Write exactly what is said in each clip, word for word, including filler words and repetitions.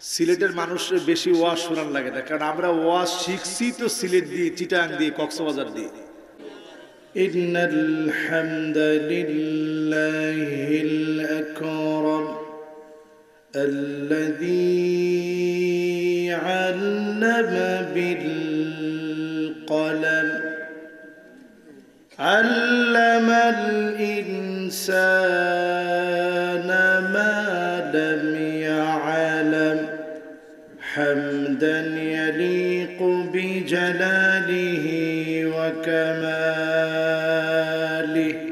সিলেটের মানুষের বেশি ওয়াজ শোনার লাগে না, কারণ আমরা ওয়াজ শিখছি তো সিলেট দিয়ে, চিটাং দিয়ে, কক্সবাজার দিয়ে। ইন্নাল হামদালিল্লাহিল আকরাম আল্লাযী আল্লামা বিল কলম আল্লামাল ইনসানা মা লাম ইয়ালাম হামদান ইয়ালিকু বিজালালিহি ওয়া কামালিহি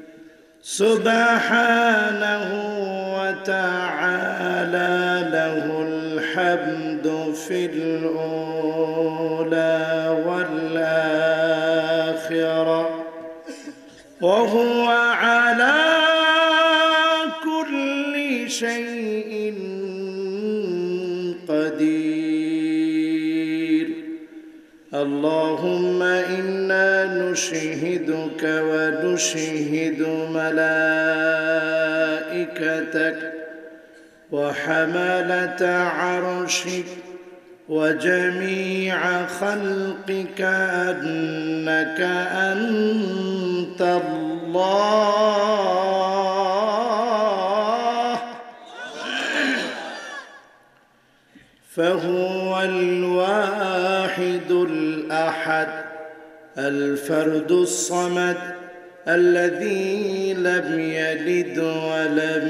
সুবহানাহু ওয়া তাআলা লাহুল হামদু ফিল উলা ওয়াল আখিরা ওয়া হুয়া আলা কুল্লি শাইইন قدير اللهم إنا نشهدك ونشهد ملائكتك وحملة عرشك وجميع خلقك أنك أنت الله فهو الواحد الأحد الفرد الصمد الذي لم يلد ولم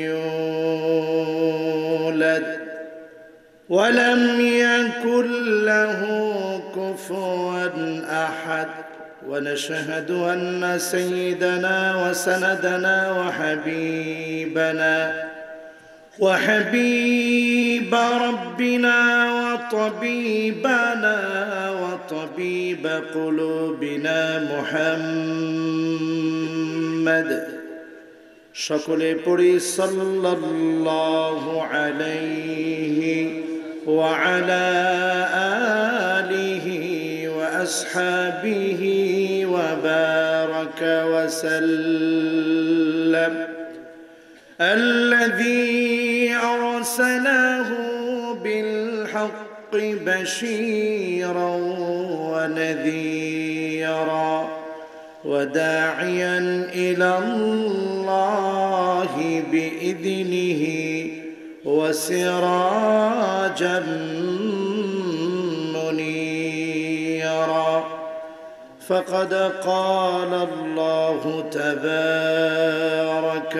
يولد ولم يكن له كفوا أحد ونشهد أن سيدنا وسندنا وحبيبنا وحبيب ربنا وطبيبنا وطبيب قلوبنا محمد সকলে পড়ি সাল্লাল্লাহু আলাইহি ওয়া আলা আলিহি ওয়া আসহাবিহি ওয়া বারাকা ওয়া সাল্লাম الذي أرسله بالحق بشيرا ونذيرا وداعيا إلى الله بإذنه وسراجا منيرا فقد قال الله تبارك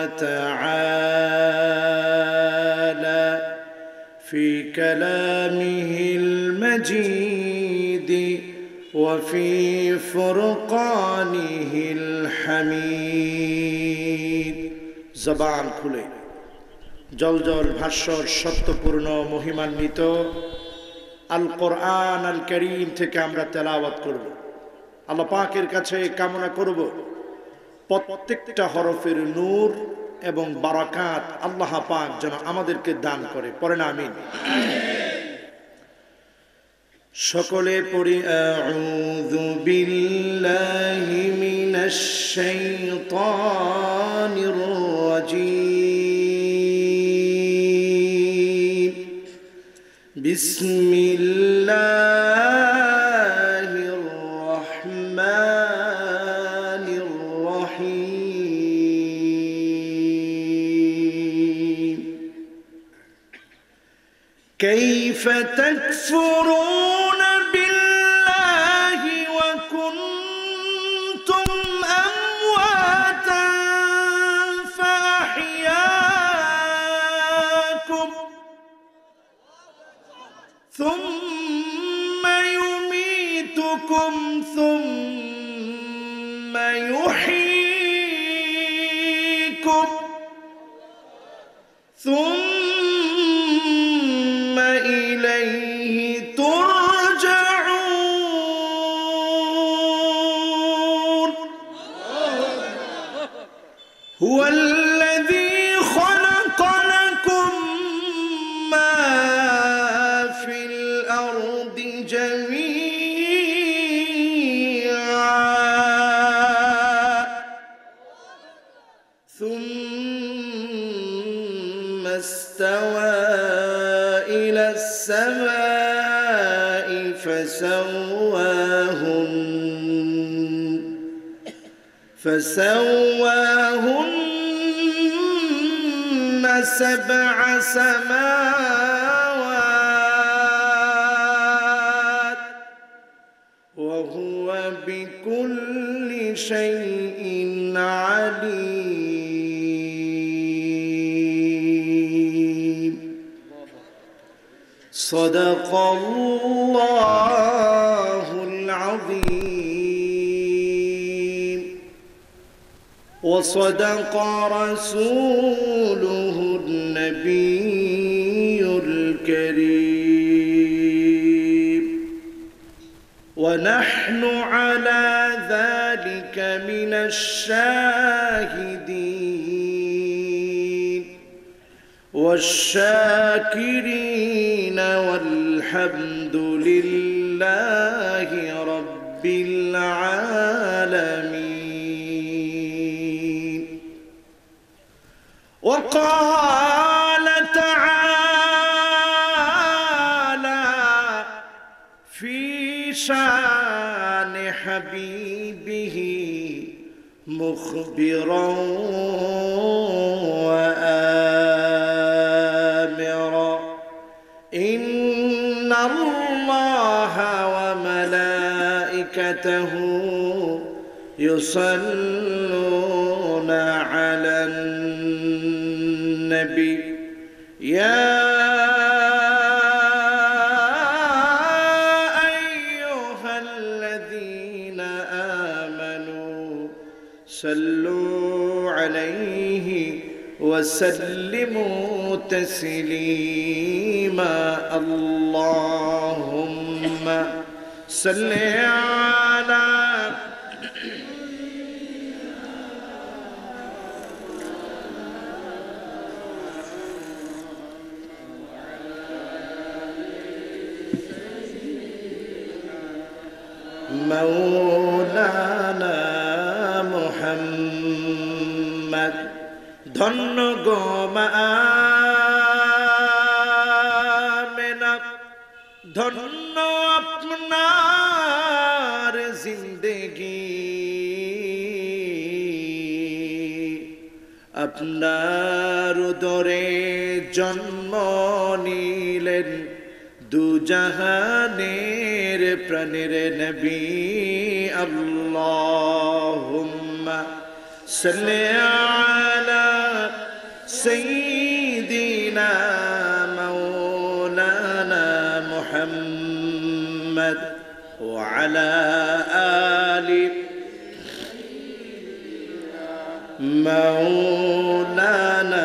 وتعالى في كلامه المجيد وفي فرقانه الحميد زبان খুলে জল জল ভাস্বর সত্যপূর্ণ মহিমান্বিত আল কোরআন আল কারীম থেকে আমরা তেলাওয়াত করব। আল্লাহ পাকের কাছে কামনা করব প্রত্যেকটা হরফের নূর এবং বারাকাত আল্লাহ পাক যেন আমাদেরকে দান করে। পড়েন আমিন। সকলে পড়ি আউযু বিল্লাহি মিনাশ শাইতানির রাজীম বিসমিল্লাহির রহমানির রহিম কাইফা তাকফুরুন বিল্লাহি ওয়া কুনতুম আমওয়াতান ফাআহইয়াকুম ثم يميتكم ثم يحييكم ثم إليه ترجعون هو الذي خلق لكم ما في الأرض جميعا السماء فسواهن فسواهن سبع سماوات وهو بكل شيء عليم. صدق الله العظيم وصدق رسوله النبي الكريم ونحن على ذلك من الشاهدين والشاكرين والحمد لله رب العالمين. وقال تعالى في شان حبيبه مخبرا وآمرا إن الله وملائكته يصلون على النبي يا أيها الذين آمنوا صلوا عليه وسلموا تسليما. اللهم صل على مولانا محمد ধন্য গো মা আমেনা ধন্য আপনার জিন্দেগি আপনার উদরে জন্ম নিলেন দুজাহানের প্রাণের নবী। আল্লাহুম্মা সাল্লি আলা সাইয়্যিদিনা মাওলানা মুহাম্মদ ওয়া আলা আলি মাওলানা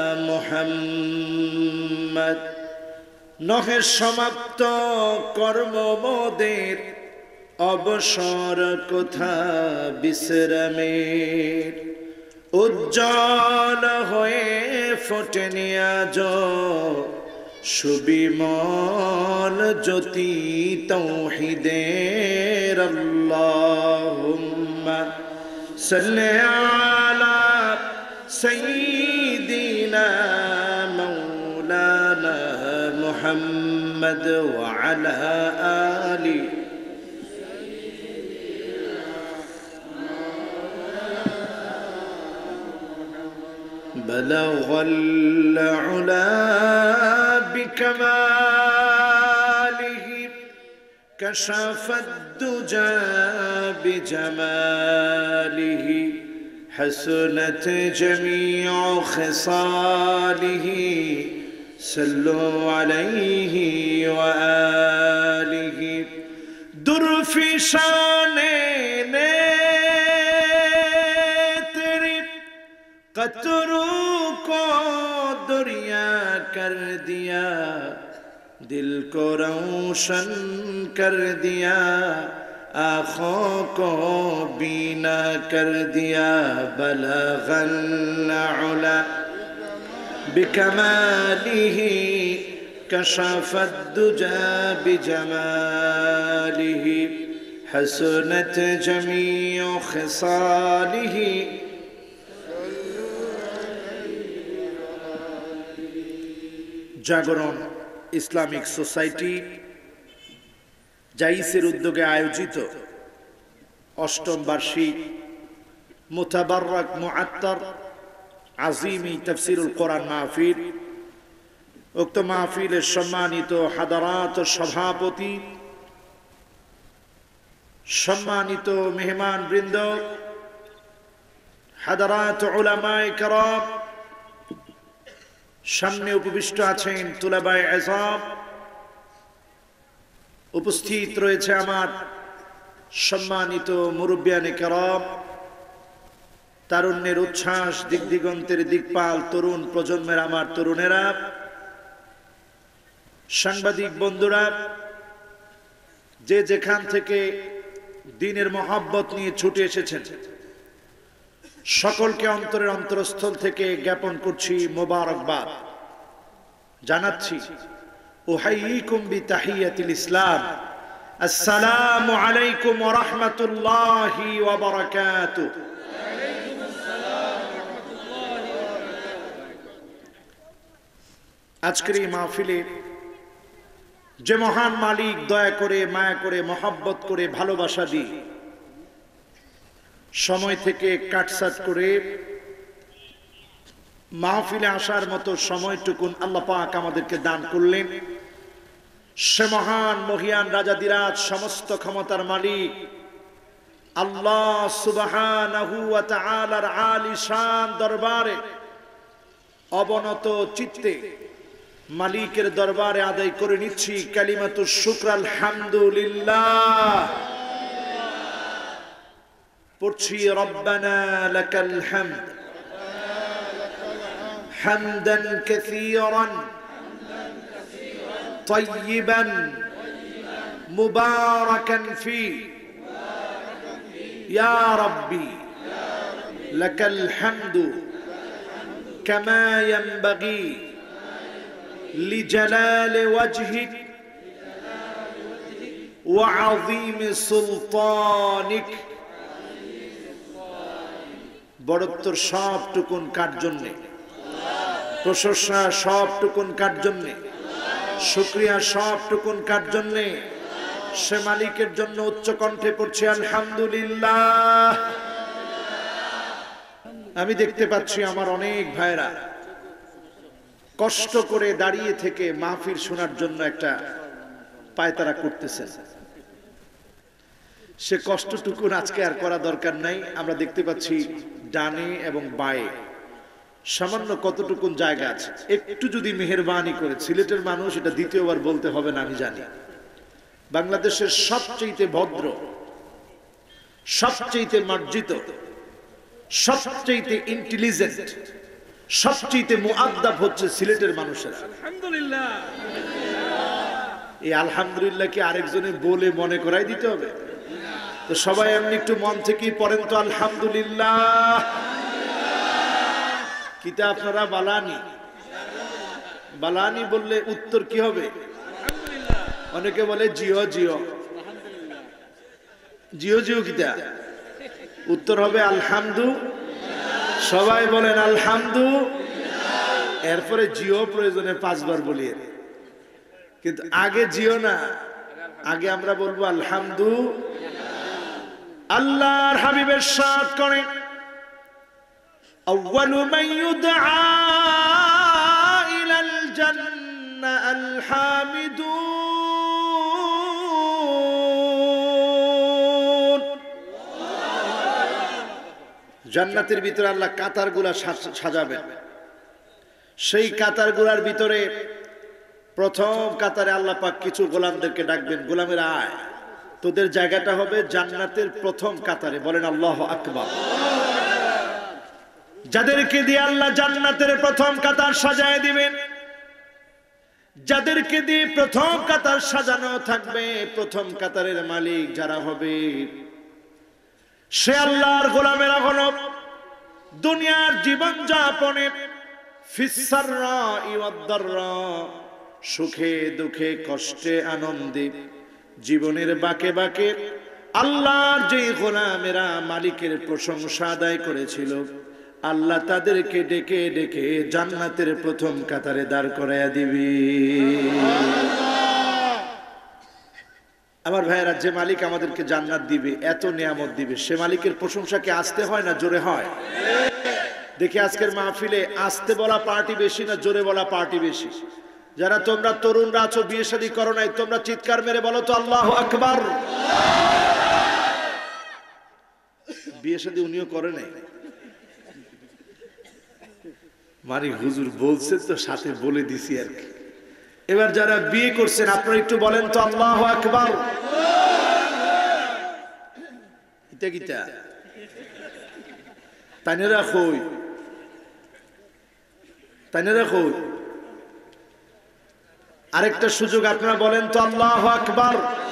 মুহাম্মদ। নহে সমাপ্ত কর্মবোধের অবসর কোথা বিশ্রামের উজ্জ্বল হয়ে ফোটেনি আজ সুবিমল জ্যোতি তৌহিদের। আল্লাহুম্মা সাল্লি আলা সাইয়্যিদিনা মাওলানা মুহাম্মদ ওয়া আলা আলি بلغ العلا بكماله كشف الدجى بجماله حسنت جميع خصاله صلوا عليه وآله در في شان قطروں کو دریا کر دیا دل کو روشن کر دیا آنکھوں کو بینا کر دیا بلغ العلا بکمالہ کشف الدجى بجمالہ حسنت جميع خصاله জাগরণ ইসলামিক সোসাইটি জাইসের উদ্যোগে আয়োজিত অষ্টম বার্ষিক মুতাবাররাক মুআত্তার আজিমি তাফসিরুল কোরআন মাহফিল, উক্ত মাহফিলের সম্মানিত হাদারাত সভাপতি, সম্মানিত মেহমান বৃন্দ, হাদারাত উলামায়ে কেরাম, সামনে উপবিষ্ট আছেন তুলাবায়ে আযম, উপস্থিত রয়েছে আমার সম্মানিত মুরব্বিয়ানে কেরাম, তারুণ্যের উচ্ছ্বাস, দিক দিগন্তের দিকপাল তরুণ প্রজন্মের আমার তরুণেরা, সাংবাদিক বন্ধুরা, যে যেখান থেকে দ্বীনের মহব্বত নিয়ে ছুটে এসেছেন, সকলকে অন্তরের অন্তরস্থল থেকে জ্ঞাপন করছি মোবারকবাদ, জানাচ্ছি উহাইয়িকুম বিতাহিয়াতিল ইসলাম, আসসালামু আলাইকুম ওয়া রাহমাতুল্লাহি ওয়া বারাকাতুহু। আজকের এই মাহফিলে যে মহান মালিক দয়া করে, মায়া করে, মহব্বত করে, ভালোবাসা দিয়ে সময় থেকে কাটছাট করে মাহফিলে আসার মতো সময়টুকুন আল্লাহ পাক আমাদেরকে দান করলেন, সে মহান মহিয়ান রাজাদিরাজ সমস্ত ক্ষমতার মালিক আল্লাহ সুবহানাহু ওয়া তাআলার আলিশান দরবারে অবনত চিত্তে মালিকের দরবারে আদায় করে নিচ্ছি কালিমাতু শুকর, আলহামদুলিল্লাহ। পড়ছি রব্বানা লাকাল হামদ হামদান কাসীরান তাইয়িবান মুবারাকান ফি ইয়া রাব্বি লাকাল হামদু কামা ইয়ানবাগি লিজালালি ওয়াজহিক ওয়া আযীমি সুলতানিক। বড়ত্বর সবটুকুন কার জন্যে, প্রশংসা সবটুকুন কার জন্যে, শুকরিয়া সবটুকুন কার জন্যে? সে মালিকের জন্য উচ্চ কণ্ঠে পড়ছে আলহামদুলিল্লাহ। আমি দেখতে পাচ্ছি আমার অনেক ভাইরা কষ্ট করে দাঁড়িয়ে থেকে মাহফিল শোনার জন্য একটা পায়তারা করতেছেন। সে কষ্টটুকুন আজকে আর করা দরকার নাই। আমরা দেখতে পাচ্ছি ডানে এবং বায়ে সামান্য কতটুকুন জায়গা আছে, একটু যদি মেহেরবানি করে, সিলেটের মানুষ এটা দ্বিতীয়বার বলতে হবে না আমি জানি, বাংলাদেশের সবচেয়ে ভদ্র, সবচেয়ে মার্জিত, সবচেয়ে ইন্টেলিজেন্ট, সবচেয়ে মুআদ্দাব হচ্ছে সিলেটের মানুষেরা। আলহামদুলিল্লাহ। এই আলহামদুলিল্লাহ কি আরেকজনে বলে মনে করাই দিতে হবে? তো সবাই এমনি একটু মন থেকেই পড়েন তো আলহামদুলিল্লাহ। কিতা আপনারা বালানি বালানি বললে উত্তর কি হবে? অনেকে বলে জিও জিও জিও জিও কিতা উত্তর হবে আলহামদু। সবাই বলেন আলহামদু। এরপরে জিও প্রয়োজনে পাঁচবার বলিয়ে, কিন্তু আগে জিও না, আগে আমরা বলবো আলহামদু। আল্লাহর হাবিবের সাথ করে আউয়ালু মান ইউদআ ইলাল জান্নাহ আল হামিদুন। জান্নাতের ভিতরে আল্লাহ কাতারগুলা সাজাবেন। সেই কাতারগুলার ভিতরে প্রথম কাতারে আল্লাহ পাক কিছু গোলামদেরকে ডাকবেন, গোলামের আয়, তোদের জায়গাটা হবে জান্নাতের প্রথম কাতারে। বলেন আল্লাহু আকবার। যাদেরকে দিয়ে আল্লাহ জান্নাতের প্রথম কাতার সাজায় দিবেন, যাদেরকে দিয়ে প্রথম কাতার সাজানো থাকবে, প্রথম কাতারের মালিক যারা হবে, সে আল্লাহর গোলামেরা হলো দুনিয়ার জীবন যাপনে ফিসসাররা ইওয়াদ-দাররা, সুখে দুঃখে কষ্টে আনন্দে জীবনের বাকে বাকে আল্লাহর যে গোলামেরা মালিকের প্রশংসা আদায় করেছিল, আল্লাহ তাদেরকে ডেকে ডেকে জান্নাতের প্রথম কাতারে দাঁড় করাইয়া দিবি। আমার ভাইয়েরা, যে মালিক আমাদেরকে জান্নাত দিবে, এত নিয়ামত দিবে, সে মালিকের প্রশংসা কি আসতে হয় না জোরে হয়? দেখি আজকের মাহফিলে আসতে বলা পার্টি বেশি না জোরে বলা পার্টি বেশি? যারা তোমরা তরুণরা আছো, বিয়ে শাদী করো নাই, তোমরা চিৎকার মেরে বলো তো আল্লাহু আকবার। বিয়ে শাদী উনিও করে নাই, মারি হুজুর বলছে তো সাথে বলে দিছি আর কি। এবার যারা বিয়ে করছেন আপনারা একটু বলেন তো আল্লাহু আকবার। ইটা কিটা তাইনেরা কই, তাইনেরা কই? আরেকটা সুযোগ, আপনারা বলেন তো আল্লাহু আকবার।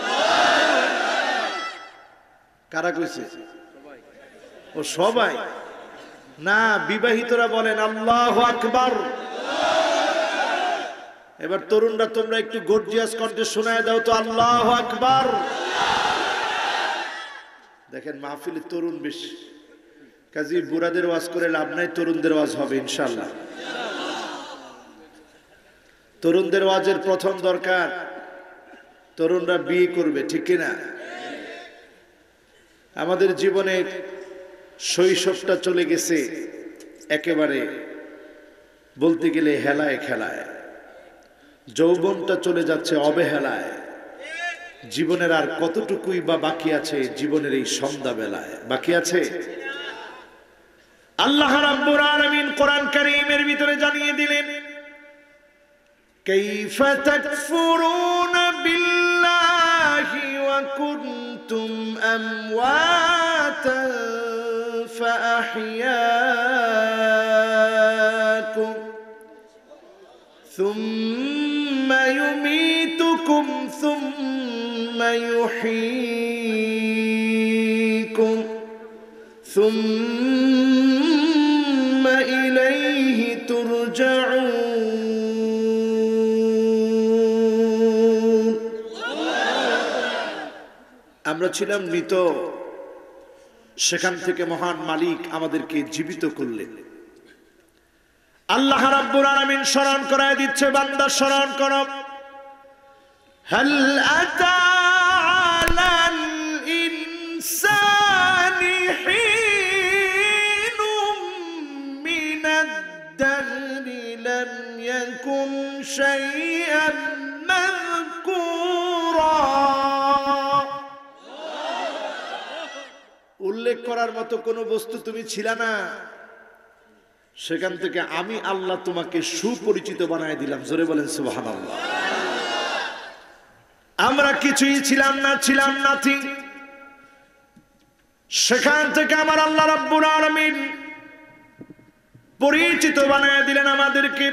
কারা কইছে? ও সবাই না, বিবাহিতরা বলেন আল্লাহু আকবার। এবার তরুণরা তোমরা একটু গর্জিয়াস কণ্ঠে শোনায় দাও তো আল্লাহু আকবার। দেখেন মাহফিলে তরুণ বেশি, কাজী বুড়াদের ওয়াজ করে লাভ নাই, তরুণদের ওয়াজ হবে ইনশাআল্লাহ। তরুণদের ওয়াজের প্রথম দরকার, তরুণরা বিয়ে করবে, ঠিক কিনা? আমাদের জীবনে শৈশবটা চলে গেছে একেবারে বলতে গেলে হেলায় খেলায়, যৌবনটা চলে যাচ্ছে অবহেলায়, জীবনের আর কতটুকুই বা বাকি আছে জীবনের এই সন্ধ্যা বেলায়? বাকি আছে? আল্লাহ রাব্বুল আলামিন কোরআন কারীমের ভিতরে জানিয়ে দিলেন, কাইফা তাকফুরুনা বিল্লাহি ওয়া কুনতুম আমওয়াতান ফাআহইয়াকুম সুম্মা ইউমীতুকুম সুম্মা ইউহয়ীকুম সুম্মা ইলাইহি তুরজাউন। আমরা ছিলাম মৃত, সেখান থেকে মহান মালিক আমাদেরকে জীবিত করলেন। আল্লাহ রাব্বুল আলামিন স্মরণ করায় দিচ্ছে, বান্দা স্মরণ করো, হাল আতা আলাল ইনসানি হিনুম মিনাদ দাহরি লাম ইয়াকুন শাইআন মাযকুরা। উল্লেখ করার মতো কোনো বস্তু তুমি ছিল না, সেখান থেকে আমি আল্লাহ তোমাকে সুপরিচিত বানায় দিলাম। জোরে বলেন সুবহানাল্লাহ। আমরা কিছুই ছিলাম না, ছিলাম নাথিং, সেখান থেকে আমার আল্লাহ রাব্বুল আলামিন পরিচিত বানায় দিলেন আমাদেরকে,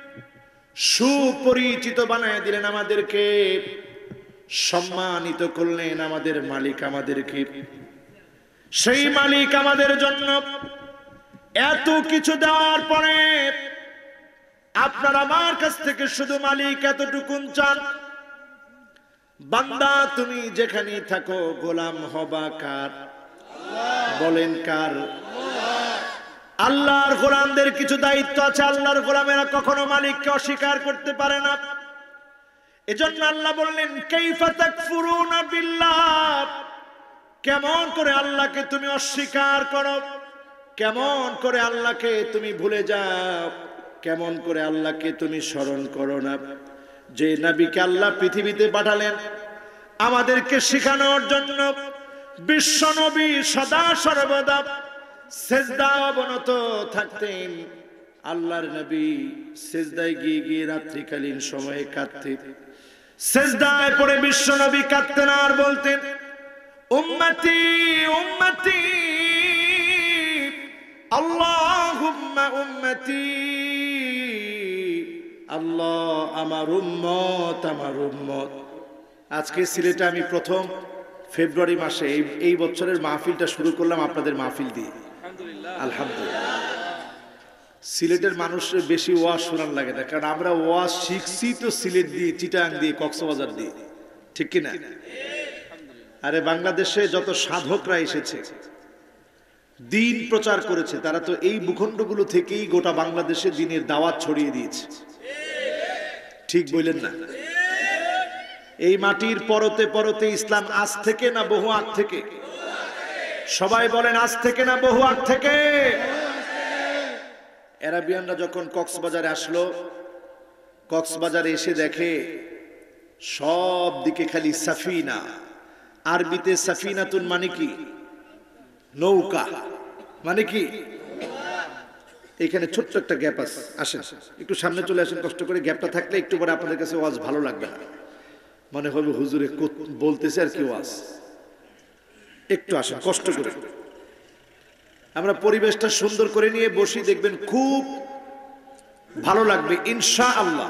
সুপরিচিত বানায় দিলেন আমাদেরকে, সম্মানিত করলেন আমাদের মালিক আমাদেরকে। সেই মালিক আমাদের জন্য এত কিছু দেওয়ার পরে আপনার আমার কাছ থেকে শুধু মালিক এতটুকুন চান, বান্দা তুমি যেখানে থাকো গোলাম হবা কার? বলেন কার? আল্লাহর গোলামদের কিছু দায়িত্ব আছে, আল্লাহর গোলামেরা কখনো মালিককে অস্বীকার করতে পারে না। এজন্য আল্লাহ বললেন, কাইফা তাকফুরুনা বিল্লাহ, কেমন করে আল্লাহকে তুমি অস্বীকার করো, কেমন করে আল্লাহকে তুমি ভুলে যাও, কেমন করে আল্লাহকে তুমি স্মরণ করো না। যে নবীকে আল্লাহ পৃথিবীতে পাঠালেন আমাদেরকে শেখানোর জন্য, বিশ্ব নবী সদা সর্বদা সেজদা অবনত থাকতেন। আল্লাহর নবী সেজদায় গিয়ে গিয়ে রাত্রিকালীন সময়ে কাঁদতেন, সেজদায় পড়ে বিশ্ব নবী কাঁদতেন আর বলতেন, উম্মতি উম্মতি আল্লাহুম্মা উম্মতি, আল্লাহ আমার উম্মত আমার উম্মত। আজকে সিলেটে আমি প্রথম ফেব্রুয়ারি মাসে এই এই বছরের মাহফিলটা শুরু করলাম আপনাদের মাহফিল দিয়ে, আলহামদুলিল্লাহ। সিলেটের মানুষের বেশি ওয়াজ শোনার লাগে না, কারণ আমরা ওয়াজ শিখছি তো সিলেট দিয়ে, চিটাং দিয়ে, কক্সবাজার দিয়ে, ঠিক কিনা? আরে বাংলাদেশে যত সাধকরা এসেছে দিন প্রচার করেছে, তারা তো এই ভূখণ্ডগুলো থেকেই গোটা বাংলাদেশে দিনের দাওয়াত ছড়িয়ে দিয়েছে। ঠিক বললেন না? এই মাটির পরতে পরতে ইসলাম আজ থেকে না বহু আগ থেকে? সবাই বলেন আজ থেকে না বহু আগ থেকে? আরাবিয়ানরা যখন কক্সবাজারে আসলো, কক্সবাজারে এসে দেখে সব দিকে খালি সাফিনা। আরবিতে সাফিনাতুন মানে কি? নৌকা। মানে কি? এখানে ছোট্ট একটা গ্যাপ আছে, আসেন একটু সামনে চলে আসেন কষ্ট করে। গ্যাপটা থাকলে একটু পরে আপনাদের কাছে ওয়াজ ভালো লাগবে না, মনে হবে হুজুরে বলতেছে আর কি ওয়াজ। একটু আসেন কষ্ট করে, আমরা পরিবেশটা সুন্দর করে নিয়ে বসি, দেখবেন খুব ভালো লাগবে ইনশাআল্লাহ।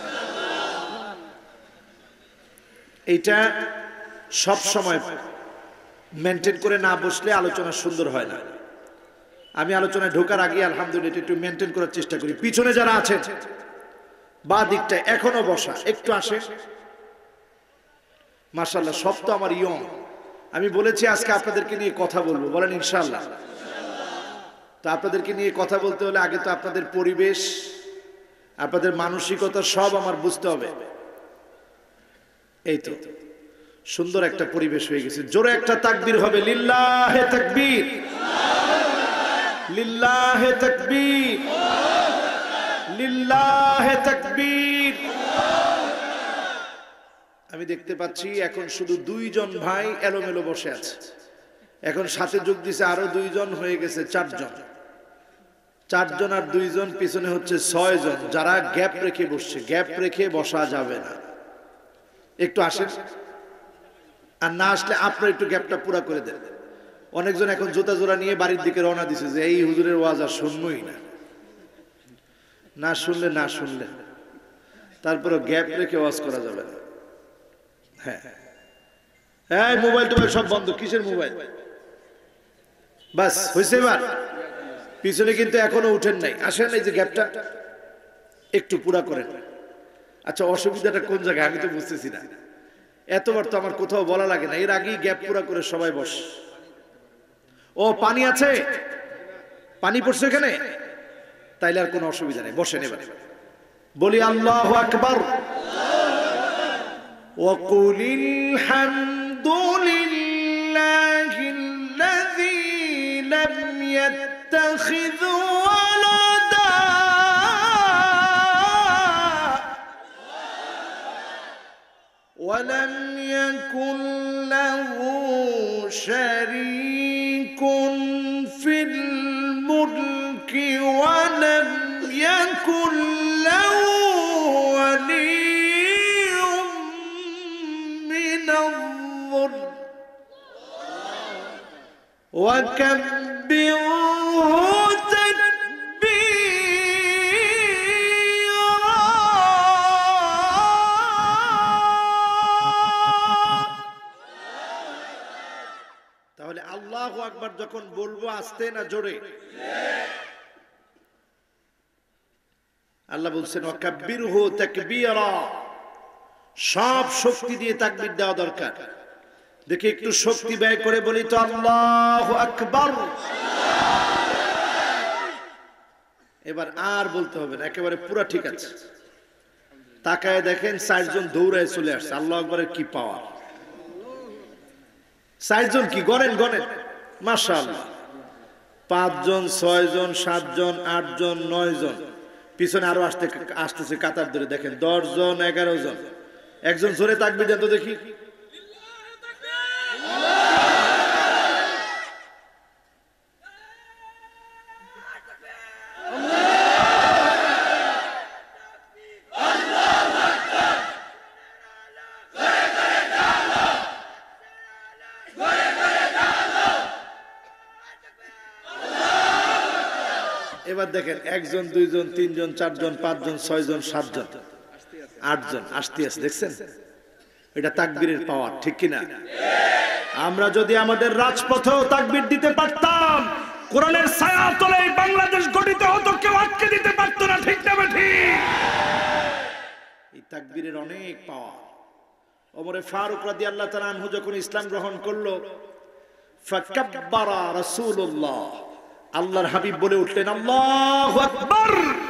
এইটা সব সময় মেনটেন করে না বসলে আলোচনা সুন্দর হয় না। আমি আলোচনায় ঢোকার আগে আলহামদুলিল্লাহ একটু মেনটেন করার চেষ্টা করি। পিছনে যারা আছেন বা দিকটা এখনো বসা, একটু আসে। মাশাআল্লাহ, সব তো আমার ইয়ং। আমি বলেছি আজকে আপনাদেরকে নিয়ে কথা বলবো, বলেন ইনশাআল্লাহ। তো আপনাদেরকে নিয়ে কথা বলতে হলে আগে তো আপনাদের পরিবেশ, আপনাদের মানসিকতা সব আমার বুঝতে হবে। এই তো সুন্দর একটা পরিবেশ হয়ে গেছে। জোরে একটা তাকবীর হবে, লিল্লাহে তাকবীর, লিল্লাহে তাকবীর, লিল্লাহে তাকবীর। আমি দেখতে পাচ্ছি এখন শুধু দুইজন ভাই এলোমেলো বসে আছে, এখন সাথে যোগ দিছে আরো দুইজন, হয়ে গেছে চারজন। চারজন আর দুইজন, পিছনে হচ্ছে ছয় জন, যারা গ্যাপ রেখে বসছে। গ্যাপ রেখে বসা যাবে না। একটু আসেন, আর না আসলে আপনার একটু গ্যাপটা পুরো করে দেন। অনেকজন এখন জুতা জোড়া নিয়ে বাড়ির দিকে রওনা দিছে যে এই হুজুরের ওয়াজ আর শুনবই না। না শুনলে না শুনলে তারপরে গ্যাপ রেখে ওয়াজ করা যাবে না। হ্যাঁ হ্যাঁ, মোবাইল টোবাইল সব বন্ধ। কিসের মোবাইল? বাস হয়েছে এবার। পিছনে কিন্তু এখনো উঠেন নাই, আসেন। এই যে গ্যাপটা একটু পুরা করেন। আচ্ছা, অসুবিধাটা কোন জায়গায় আমি তো বুঝতেছি না। এতবার তো আমার কোথাও বলা লাগে না, এর আগেই গ্যাপ পুরা করে সবাই বস। ও পানি আছে, পানি পড়ছে এখানে, তাইলে আর কোনো অসুবিধা নেই, বসেন। এবার বলি আল্লাহু আকবার। وقل الحمد لله الذي لم يتخذ ولدا ولم يكن له شريك في الملك ولم يكن له ولي وكبره تكبيرا। তাহলে আল্লাহু আকবার যখন বলবো আস্তে না জোরে? আল্লাহ বলছেন ওয়াকাব্বিরহু তাকবীরা। সব শক্তি দিয়ে তাকবীর দেওয়া দরকার। দেখি একটু শক্তি ব্যয় করে বলি তো আল্লাহু আকবার। এবার আর বলতে হবে না, একেবারে পুরো ঠিক আছে। তাকায় দেখেন চারজন দৌড়ায় চলে আসছে। আল্লাহু আকবারের কি পাওয়ার! চারজন কি গনেন গনেন, মাশাআল্লাহ। পাঁচজন, ছয়জন, সাতজন, আটজন, নয় জন, পিছনে আরো আসতে আসতেছে কাতার ধরে। দেখেন দশ জন, এগারো জন। একজন জোরে তাকবীর দেন তো দেখি। এবার দেখেন একজন, দুইজন, তিনজন, চারজন, পাঁচজন, ছয়জন, সাতজন, আটজন আসতে আছে। দেখছেন এটা তাকবীরের পাওয়ার, ঠিক কিনা? আমরা যদি আমাদের রাজপথেও তাকবীর দিতে পারতাম, কোরআনের ছায়া তলে বাংলাদেশ গঠিত হতো, কেউ আটকে দিতে পারতো না, ঠিক না ঠিক? এই তাকবীরের অনেক পাওয়ার। ওমরে ফারুক রাদিয়াল্লাহু তাআলা আনহু যখন ইসলাম গ্রহণ করলো, ফাকাব্বারা রাসূলুল্লাহ, আল্লাহর হাবিব বলে উঠলেন আল্লাহু আকবার।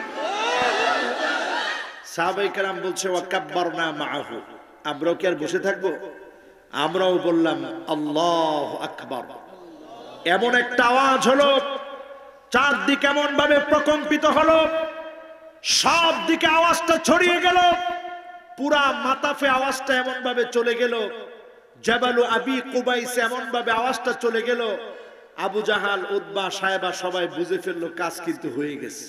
সাহাবায়ে কেরাম বলছে ওয়া কাব্বারনা মাআহু, আমরাও কি আর বসে থাকবো? আমরাও বললাম আল্লাহু আকবার। এমন একটা আওয়াজ হলো, চারদিকে এমন ভাবে প্রকম্পিত হলো, সব দিকে আওয়াজটা ছড়িয়ে গেল, পুরা মাতাফে আওয়াজটা এমন ভাবে চলে গেল, জাবালু আবি কুবাইস এমন ভাবে আওয়াজটা চলে গেল, আবু জাহাল, উতবা, সায়বা সবাই বুঝে ফেললো কাজ কিন্তু হয়ে গেছে।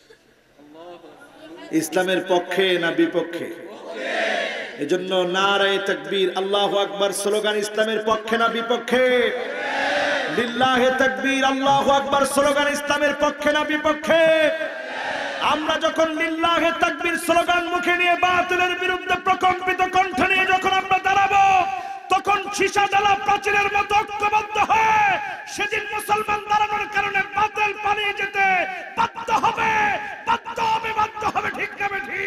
ইসলামের পক্ষে না বিপক্ষে? এজন্য নারায়ে তাকবীর, আল্লাহু আকবার স্লোগান ইসলামের পক্ষে না বিপক্ষে? লিল্লাহে তাকবীর, আল্লাহু আকবার স্লোগান ইসলামের পক্ষে না বিপক্ষে? আমরা যখন লিল্লাহে তাকবীর স্লোগান মুখে নিয়ে বাতিলের বিরুদ্ধে প্রকম্পিত কণ্ঠ নিয়ে যখন আমরা দাঁড়াবো, তখন সীসা জ্বালা প্রাচীরের মতো ঐক্যবদ্ধ হয়ে সেদিন মুসলমান দাঁড়ানোর কারণে বাতিল পালিয়ে যেতে বাধ্য হবে, বাধ্য হবে, বাধ্য হবে। ঠিক না বেঠি?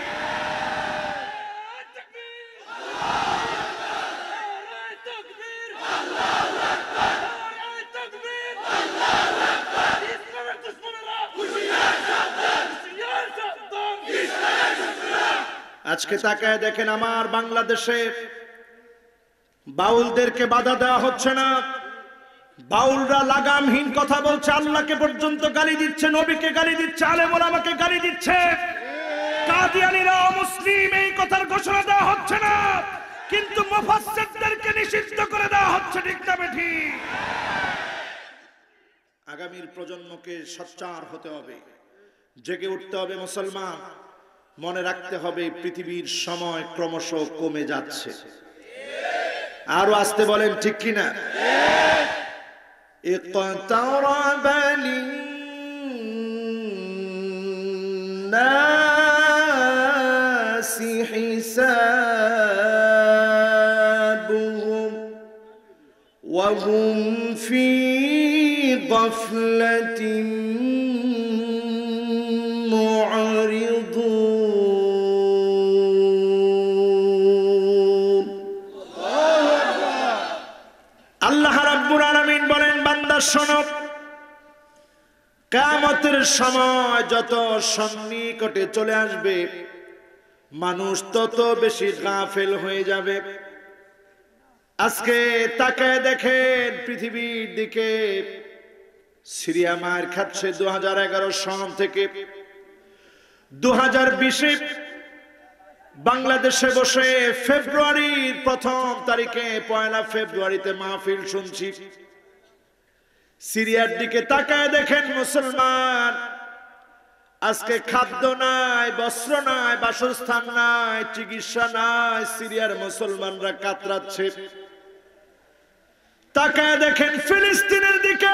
আজকে তাকায় দেখেন, আমার বাংলাদেশে বাউলদেরকে বাধা দেওয়া হচ্ছে না। বাউলরা লাগামহীন কথা বলছে, আল্লাহকে পর্যন্ত গালি দিচ্ছে, নবীকে গালি দিচ্ছে, আলেম ওলামাকে গালি দিচ্ছে। কাদিয়ানীরা মুসলিম, এই কথার ঘোষণা দেওয়া হচ্ছে না, কিন্তু মুফাসসিরদেরকে নিষিদ্ধ করে দেওয়া হচ্ছে। ঠিক না বেঠি? আগামীর প্রজন্মকে সোচ্চার হতে হবে, জেগে উঠতে হবে। মুসলমান মনে রাখতে হবে পৃথিবীর সময় ক্রমশ কমে যাচ্ছে। আরো আসতে বলেন, ঠিক কিনা? ইকতারাবা লিন্নাসি হিসাবুহুম ওয়া হুম ফি গাফলাতিন মু'রিদুন। আল্লাহ রাব্বুল আলামিন বলেন, বান্দা শোনো, কিয়ামতের সময় যত সন্নিকটে চলে আসবে, মানুষ তত বেশি গাফেল হয়ে যাবে। আজকে তাকায় দেখেন পৃথিবীর দিকে, সিরিয়া মার খাচ্ছে দু হাজার এগারো সন থেকে। দু হাজার বিশে বাংলাদেশে বসে ফেব্রুয়ারির প্রথম তারিখে, পয়লা ফেব্রুয়ারিতে মাহফিল শুনছি। সিরিয়ার দিকে তাকায় দেখেন মুসলমান, আজকে খাদ্য নাই, বস্ত্র নাই, বাসস্থান নাই, চিকিৎসা নাই, সিরিয়ার মুসলমানরা কাতরাচ্ছে। তাকায় দেখেন ফিলিস্তিনের দিকে,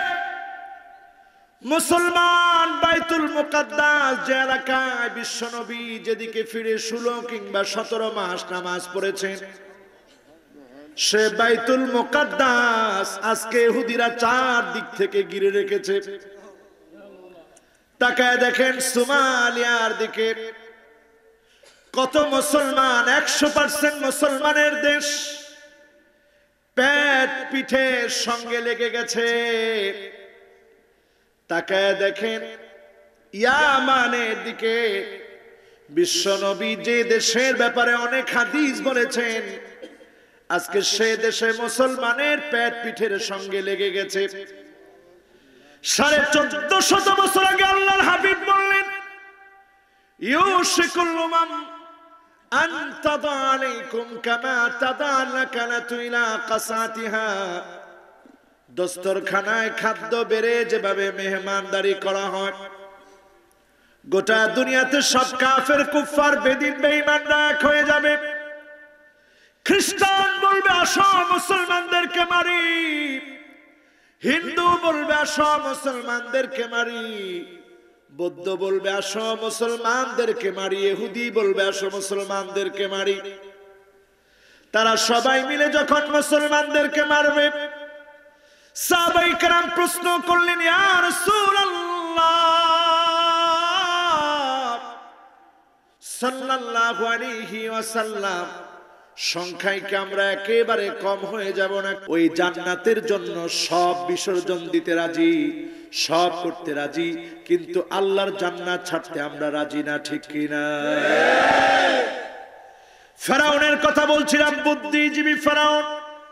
মুসলমান বাইতুল মুকাদ্দাস যে এলাকায় বিশ্বনবী যেদিকে ফিরে ষোলো কিংবা সতেরো মাস নামাজ পড়েছেন, সে বাইতুল মুকাদ্দাস আজকে ইহুদিরা চার দিক থেকে ঘিরে রেখেছে। তাকায় দেখেন সোমালিয়ার দিকে, কত মুসলমান, একশো পার্সেন্ট মুসলমানের দেশ, পেট পিঠের সঙ্গে লেগে গেছে। তাকায় দেখেন ইয়ামানের দিকে, বিশ্বনবী যে দেশের ব্যাপারে অনেক হাদিস বলেছেন, আজকে সে দেশে মুসলমানের পেট পিঠের সঙ্গে লেগে গেছে। সাড়ে চোদ্দ শত বছর আগে আল্লাহর হাবিব বললেন, ইউশিকুল উমাম আন তাদা আলাইকুম কামা তাদা লাকানাতু ইলা কাসাতিহা। দস্তরখানায় খাদ্য বেড়ে যেভাবে মেহমানদারি করা হয়, গোটা দুনিয়াতে সব কাফের কুফার বেদিন বেঈমানরা এক হয়ে যাবে। খ্রিস্টান বলবে আসো মুসলমানদেরকে মারি, হিন্দু বলবে আসো মুসলমানদেরকে মারি, বৌদ্ধ বলবে আসো মুসলমানদেরকে মারি, ইহুদি বলবে আসো মুসলমানদেরকে মারি। তারা সবাই মিলে যখন মুসলমানদেরকে মারবে, সাহাবায়ে কেরাম প্রশ্ন করলেন, ইয়া রাসূলুল্লাহ সাল্লাল্লাহু আলাইহি ওয়াসাল্লাম, সংখ্যায় কি আমরা একেবারে কম হয়ে যাব না? ওই জান্নাতের জন্য সব বিসর্জন দিতে রাজি, সব করতে রাজি, কিন্তু আল্লাহর জান্নাত ছাড়তে আমরা রাজি না, ঠিক কিনা? ফেরাউনের কথা বলছিলাম, বুদ্ধিজীবী ফেরাউন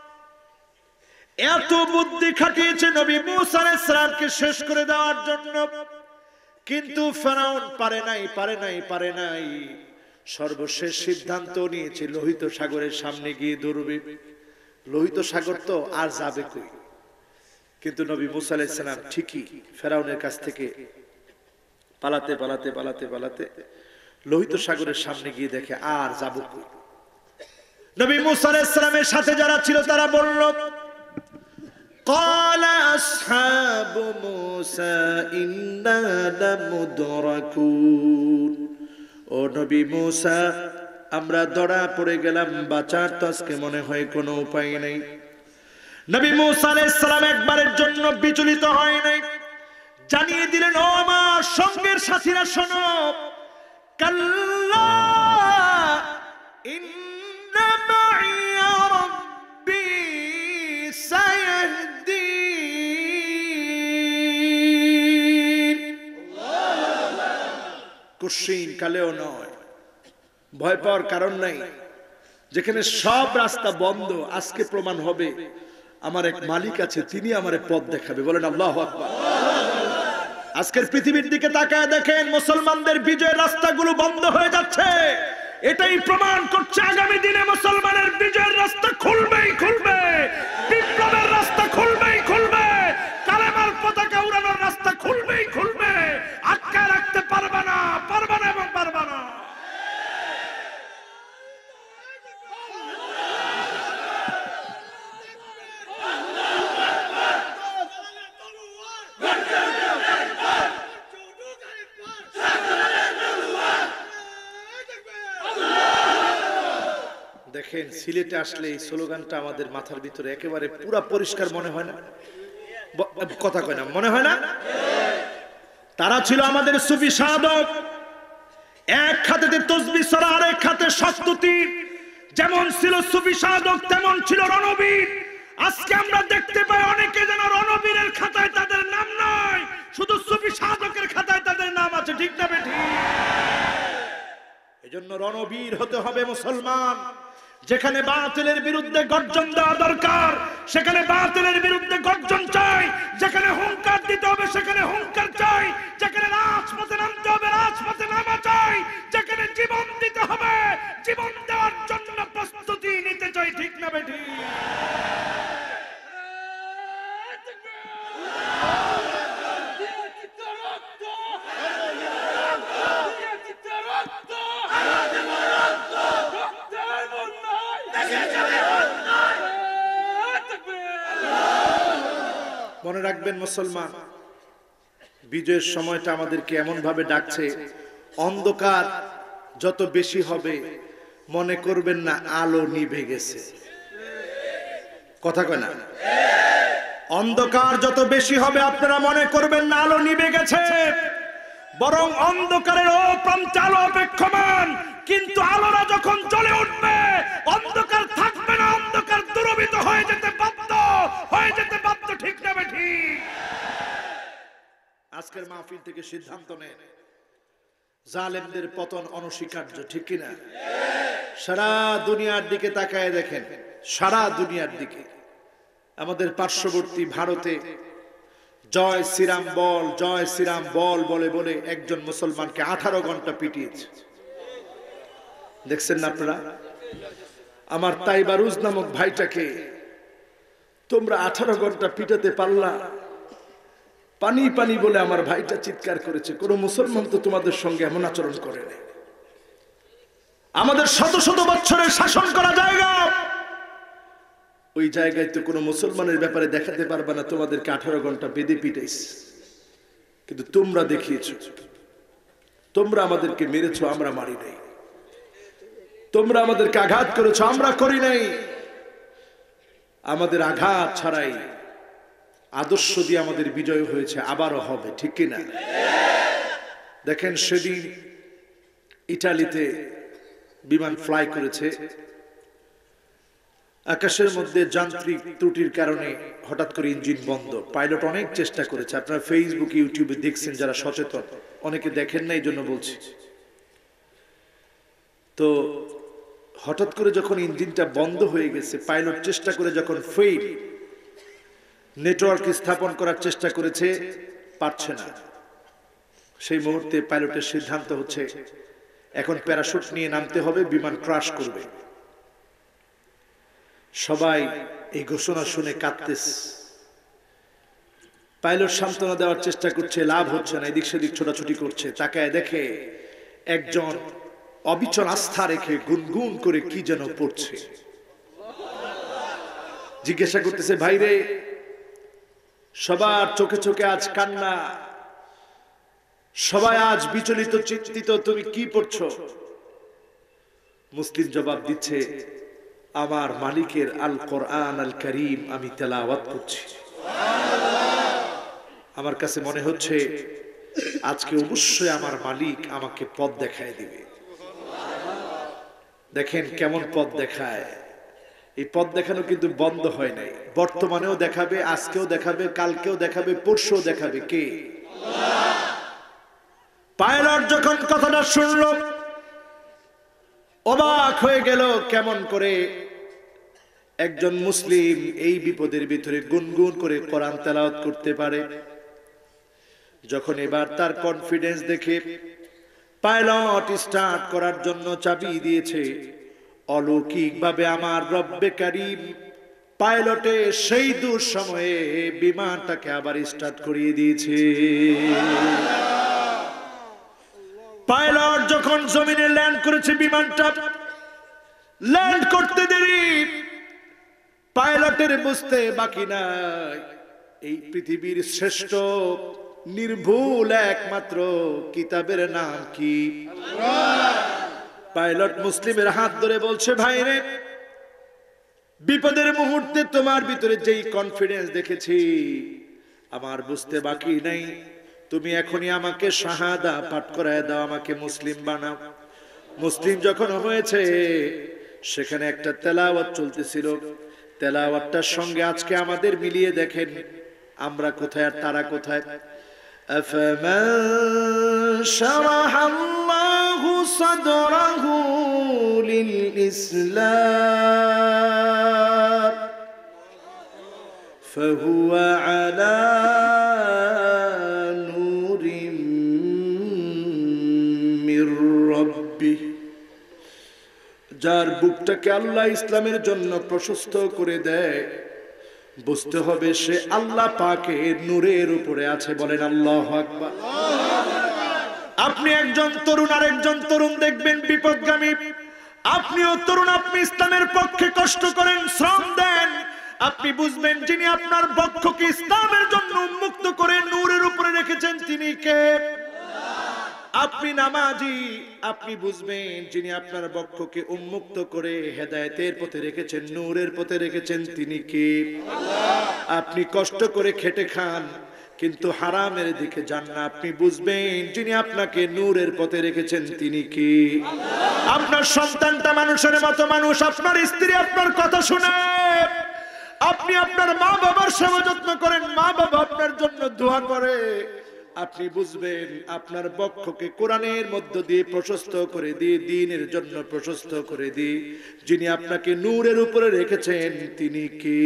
এত বুদ্ধি খাটিয়েছে নবী মূসা আলাইহিস সালামকে শেষ করে দেওয়ার জন্য, কিন্তু ফেরাউন পারে নাই পারে নাই পারে নাই সর্বশেষ সিদ্ধান্ত নিয়েছে লোহিত সাগরের সামনে গিয়ে দৌড়বে। লোহিত সাগর তো আর যাবে কই, কিন্তু নবী মূসা আলাইহিস সালাম ঠিকই ফেরাউনের কাছ থেকে পালাতে পালাতে পালাতে পালাতে লোহিত সাগরের সামনে গিয়ে দেখে আর যাবো কই। নবী মূসা আলাইহিস সালামের সাথে যারা ছিল তারা বলল, قال أصحاب موسى إنا لمدركون, ও নবী মূসা আমরা ধরা পড়ে গেলাম, বাঁচার তো আজকে মনে হয় কোনো উপায় নেই। নবী মূসা আলাইহিস সালাম একবারের জন্য বিচলিত হয় নাই, জানিয়ে দিলেন, ও আমার সঙ্গের সাথীরা শোনো, কাল্লা ইন্না মাইয়া রাব্বী সায়াহদিন। কুশ্চিন কালেও নয়, ভয় পাওয়ার কারণ নাই। যেখানে সব রাস্তা বন্ধ, আজকে প্রমাণ হবে আমার এক মালিক আছে, তিনি আমারে পথ দেখাবে। বলেন আল্লাহু আকবার। আজকের পৃথিবীর দিকে তাকায় দেখেন, মুসলমানদের বিজয়ের রাস্তাগুলো বন্ধ হয়ে যাচ্ছে। এটাই প্রমাণ করছে আগামী দিনে মুসলমানের বিজয়ের রাস্তা খুলবেই খুলবে, বিপ্লবের রাস্তা খুলবেই খুলবে, কালেমার পতাকা উড়ানোর রাস্তা খুলবেই খুলবে। আটকা রাখতে পারবে না, পারবে না এবং পারবে না। দেখেন, সিলেটে আসলে এই স্লোগানটা আমাদের মাথার ভিতরে একেবারে পুরা পরিষ্কার মনে হয় না? কথা কয় না, মনে হয় না? তারা ছিল আমাদের সুফি সাধক, এক হাতে তসবিহ ছড়া, আরেক হাতে শক্ত তীর। যেমন ছিল সুফি সাধক, তেমন ছিল রণবীর। আজকে আমরা দেখতে পাই অনেকে যেন রণবীরের খাতায় তাদের নাম নয়, শুধু সুফি সাধকের খাতায় তাদের নাম আছে, ঠিক না বেঠিক? এজন্য রণবীর হতে হবে মুসলমান। যেখানে বাতিলের বিরুদ্ধে গর্জন দেওয়া দরকার, সেখানে বাতিলের বিরুদ্ধে গর্জন চাই। যেখানে হুঙ্কার দিতে হবে, সেখানে হুঙ্কার চাই। যেখানে রাজপথে নামতে হবে, রাজপথে নামা চাই। যেখানে জীবন দিতে হবে, জীবন দেওয়ার জন্য প্রস্তুতি নিতে চাই, ঠিক না বেঠিক? মনে রাখবেন মুসলমান, বিজয়ের সময়টা আমাদেরকে এমন ভাবে ডাকছে, অন্ধকার যত বেশি হবে মনে করবেন না আলো নিভে গেছে। কথা কয় না? অন্ধকার যত বেশি হবে আপনারা মনে করবেন না আলো নিভে গেছে, বরং অন্ধকারের ও প্রান্তে আলো অপেক্ষমান। কিন্তু আলোরা যখন জ্বলে উঠবে, অন্ধকার থাকবে না, অন্ধকার দূরীভূত হয়ে যেতে বাধ্য, হয়ে যেতে বাধ্য, ঠিক না বেঠিক? আজকের মাহফিল থেকে সিদ্ধান্ত নেন, জালেমদের পতন অনস্বীকার্য, ঠিক কিনা? সারা দুনিয়ার দিকে তাকায় দেখেন, সারা দুনিয়ার দিকে আমাদের পার্শ্ববর্তী ভারতে জয় শ্রীরাম বল, জয় শ্রীরাম বল বলে বলে একজন মুসলমানকে আঠারো ঘন্টা পিটিয়েছে। দেখছেন না আপনারা? আমার তাইবারুজ নামক ভাইটাকে তোমরা আঠারো ঘন্টা পিটাতে পারলা? পানি পানি বলে আমার ভাইটা চিৎকার করেছে। কোন মুসলমান তো তোমাদের সঙ্গে এমন আচরণ করে না। আমাদের শত শত বছরের শাসন করা জায়গা, ওই জায়গায় তো কোনো মুসলমানের ব্যাপারে দেখাতে পারবে না তোমাদেরকে আঠারো ঘন্টা বেঁধে পিটাইছে। কিন্তু তোমরা দেখিয়েছ, তোমরা আমাদেরকে মেরেছ, আমরা মারি নাই। তোমরা আমাদেরকে আঘাত করেছ, আমরা করি নাই। আমাদের আঘাত ছাড়াই আদর্শ দিয়ে আমাদের বিজয় হয়েছে, আবারও হবে, ঠিক কিনা? দেখেন, সেদিন ইটালিতে বিমান ফ্লাই করেছে, আকাশের মধ্যে যান্ত্রিক ত্রুটির কারণে হঠাৎ করে ইঞ্জিন বন্ধ। পাইলট অনেক চেষ্টা করেছে, আপনারা ফেসবুক ইউটিউবে দেখছেন যারা সচেতন, অনেকে দেখেন না এই জন্য বলছি। তো হঠাৎ করে যখন ইঞ্জিনটা বন্ধ হয়ে গেছে, পাইলট চেষ্টা করে যখন ফেল, নেটওয়ার্ক স্থাপন করার চেষ্টা করেছে, পারছে না। সেই মুহূর্তে পাইলটের সিদ্ধান্ত হচ্ছে এখন প্যারাশুট নিয়ে নামতে হবে, বিমান ক্রাশ করবে। সবাই এই ঘোষণা শুনে কাঁদতেছে। পাইলট সান্ত্বনা দেওয়ার চেষ্টা করছে, লাভ হচ্ছে না, এদিক সেদিক ছোটাছুটি করছে। তাকায় দেখে একজন অবিচল আস্থা রেখে গুনগুন করে কি যেন পড়ছে। জিজ্ঞাসা করতেছে, ভাইরে সবার চোখে চোখে আজ কান্না, সবাই আজ বিচলিত চিন্তিত, তুমি কি পড়ছো? মুসলিম জবাব দিচ্ছে, আমার মালিকের আল কোরআন আল কারীম আমি তেলাওয়াত করছি। আমার কাছে মনে হচ্ছে আজকে অবশ্যই আমার মালিক আমাকে পথ দেখায় দিবে। দেখেন কেমন পথ দেখায়। এই পথ দেখানো কিন্তু বন্ধ হয় নাই, বর্তমানেও দেখাবে, আজকেও দেখাবে, কালকেও দেখাবে, পরশুও দেখাবে। কে? পাইলট যখন কথাটা শুনল অবাক হয়ে গেল, কেমন করে একজন মুসলিম এই বিপদের ভিতরে গুনগুন করে কোরআন তেলাওয়াত করতে পারে। যখন এবার তার কনফিডেন্স দেখে পাইলট স্টার্ট করার জন্য চাবি দিয়েছে, অলৌকিক ভাবে আমার রব্বে কারীম পাইলটে সেই দূর সময়ে বিমানটাকে আবার স্টার্ট করিয়ে দিয়েছে। পাইলট যখন জমিনে ল্যান্ড করেছে, বিমানটা ল্যান্ড করতে দেরি, পাইলটের বুঝতে বাকি নাই এই পৃথিবীর শ্রেষ্ঠ নির্ভুল একমাত্র কিতাবের নাম কি? পাইলট মুসলিমের হাত ধরে বলছে, ভাই রে, বিপদের মুহূর্তে তোমার ভিতরে যেই কনফিডেন্স দেখেছি আমার বুঝতে বাকি নাই, তুমি এখনই আমাকে শাহাদা পাঠ করায় দাও, আমাকে মুসলিম বানাও। মুসলিম যখন হয়েছে সেখানে একটা তেলাওয়াত চলতেছিল, তেলাওয়াতটার সঙ্গে আজকে আমাদের মিলিয়ে দেখেন আমরা কোথায় আর তারা কোথায়। আফামান শারাহাল্লাহু সাদরাহু লিল ইসলাম ফাহুয়া আলা নূরিম মির রাব্বিহ। যার বুকটাকে আল্লাহ ইসলামের জন্য প্রশস্ত করে দেয়, বুঝতে হবে সে আল্লাহ পাকের নূরের উপরে আছে। বলেন আল্লাহু আকবার। আপনি একজন তরুণ আর একজন তরুণ দেখবেন বিপদগামী, আপনিও তরুণ, আপনি ইসলামের পক্ষে কষ্ট করেন, শ্রম দেন, আপনি বুঝবেন যিনি আপনার বক্ষকে ইসলামের জন্য উন্মুক্ত করে নূরের উপরে রেখেছেন তিনি কে? আপনি নামাজি, আপনি বুঝবেন যিনি আপনার বক্ষকে উন্মুক্ত করে হেদায়েতের পথে রেখেছেন, নূরের পথে রেখেছেন তিনি কে? আপনি কষ্ট করে খেটে খান কিন্তু হারামের দিকে যান না, আপনি বুঝবেন যিনি আপনাকে নূরের পথে রেখেছেন তিনি কে? আপনার সন্তানটা মানুষের মতো মানুষ, আপনার স্ত্রী আপনার কথা শুনে, আপনি আপনার মা বাবার সেবা যত্ন করেন, মা বাবা আপনার জন্য দোয়া করে, আপনি বুঝবেন আপনার বক্ষকে কোরআনের মধ্য দিয়ে প্রশস্ত করে দিয়ে, দ্বীনের জন্য প্রশস্ত করে দিয়ে যিনি আপনাকে নূরের উপরে রেখেছেন তিনি কে?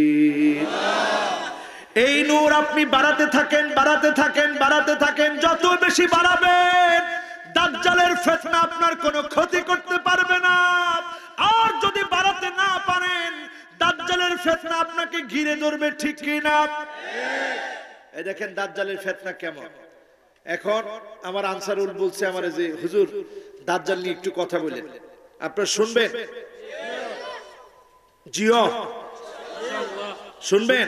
এই নূর আপনি বাড়াতে থাকেন, বাড়াতে থাকেন, বাড়াতে থাকেন, যত বেশি বাড়াবেন দাজ্জালের ফিতনা আপনার কোনো ক্ষতি করতে পারবে না। আর যদি বাড়াতে না পারেন দাজ্জালের ফিতনা আপনাকে ঘিরে ধরবে, ঠিক কি না? এই দেখেন দাজ্জালের ফিতনা কেমন। এখন আমার আনসারুল বলছে আমার যে হুজুর দাজ্জাল নিয়ে একটু কথা বলেন, আপনারা শুনবেন? জিও শুনবেন?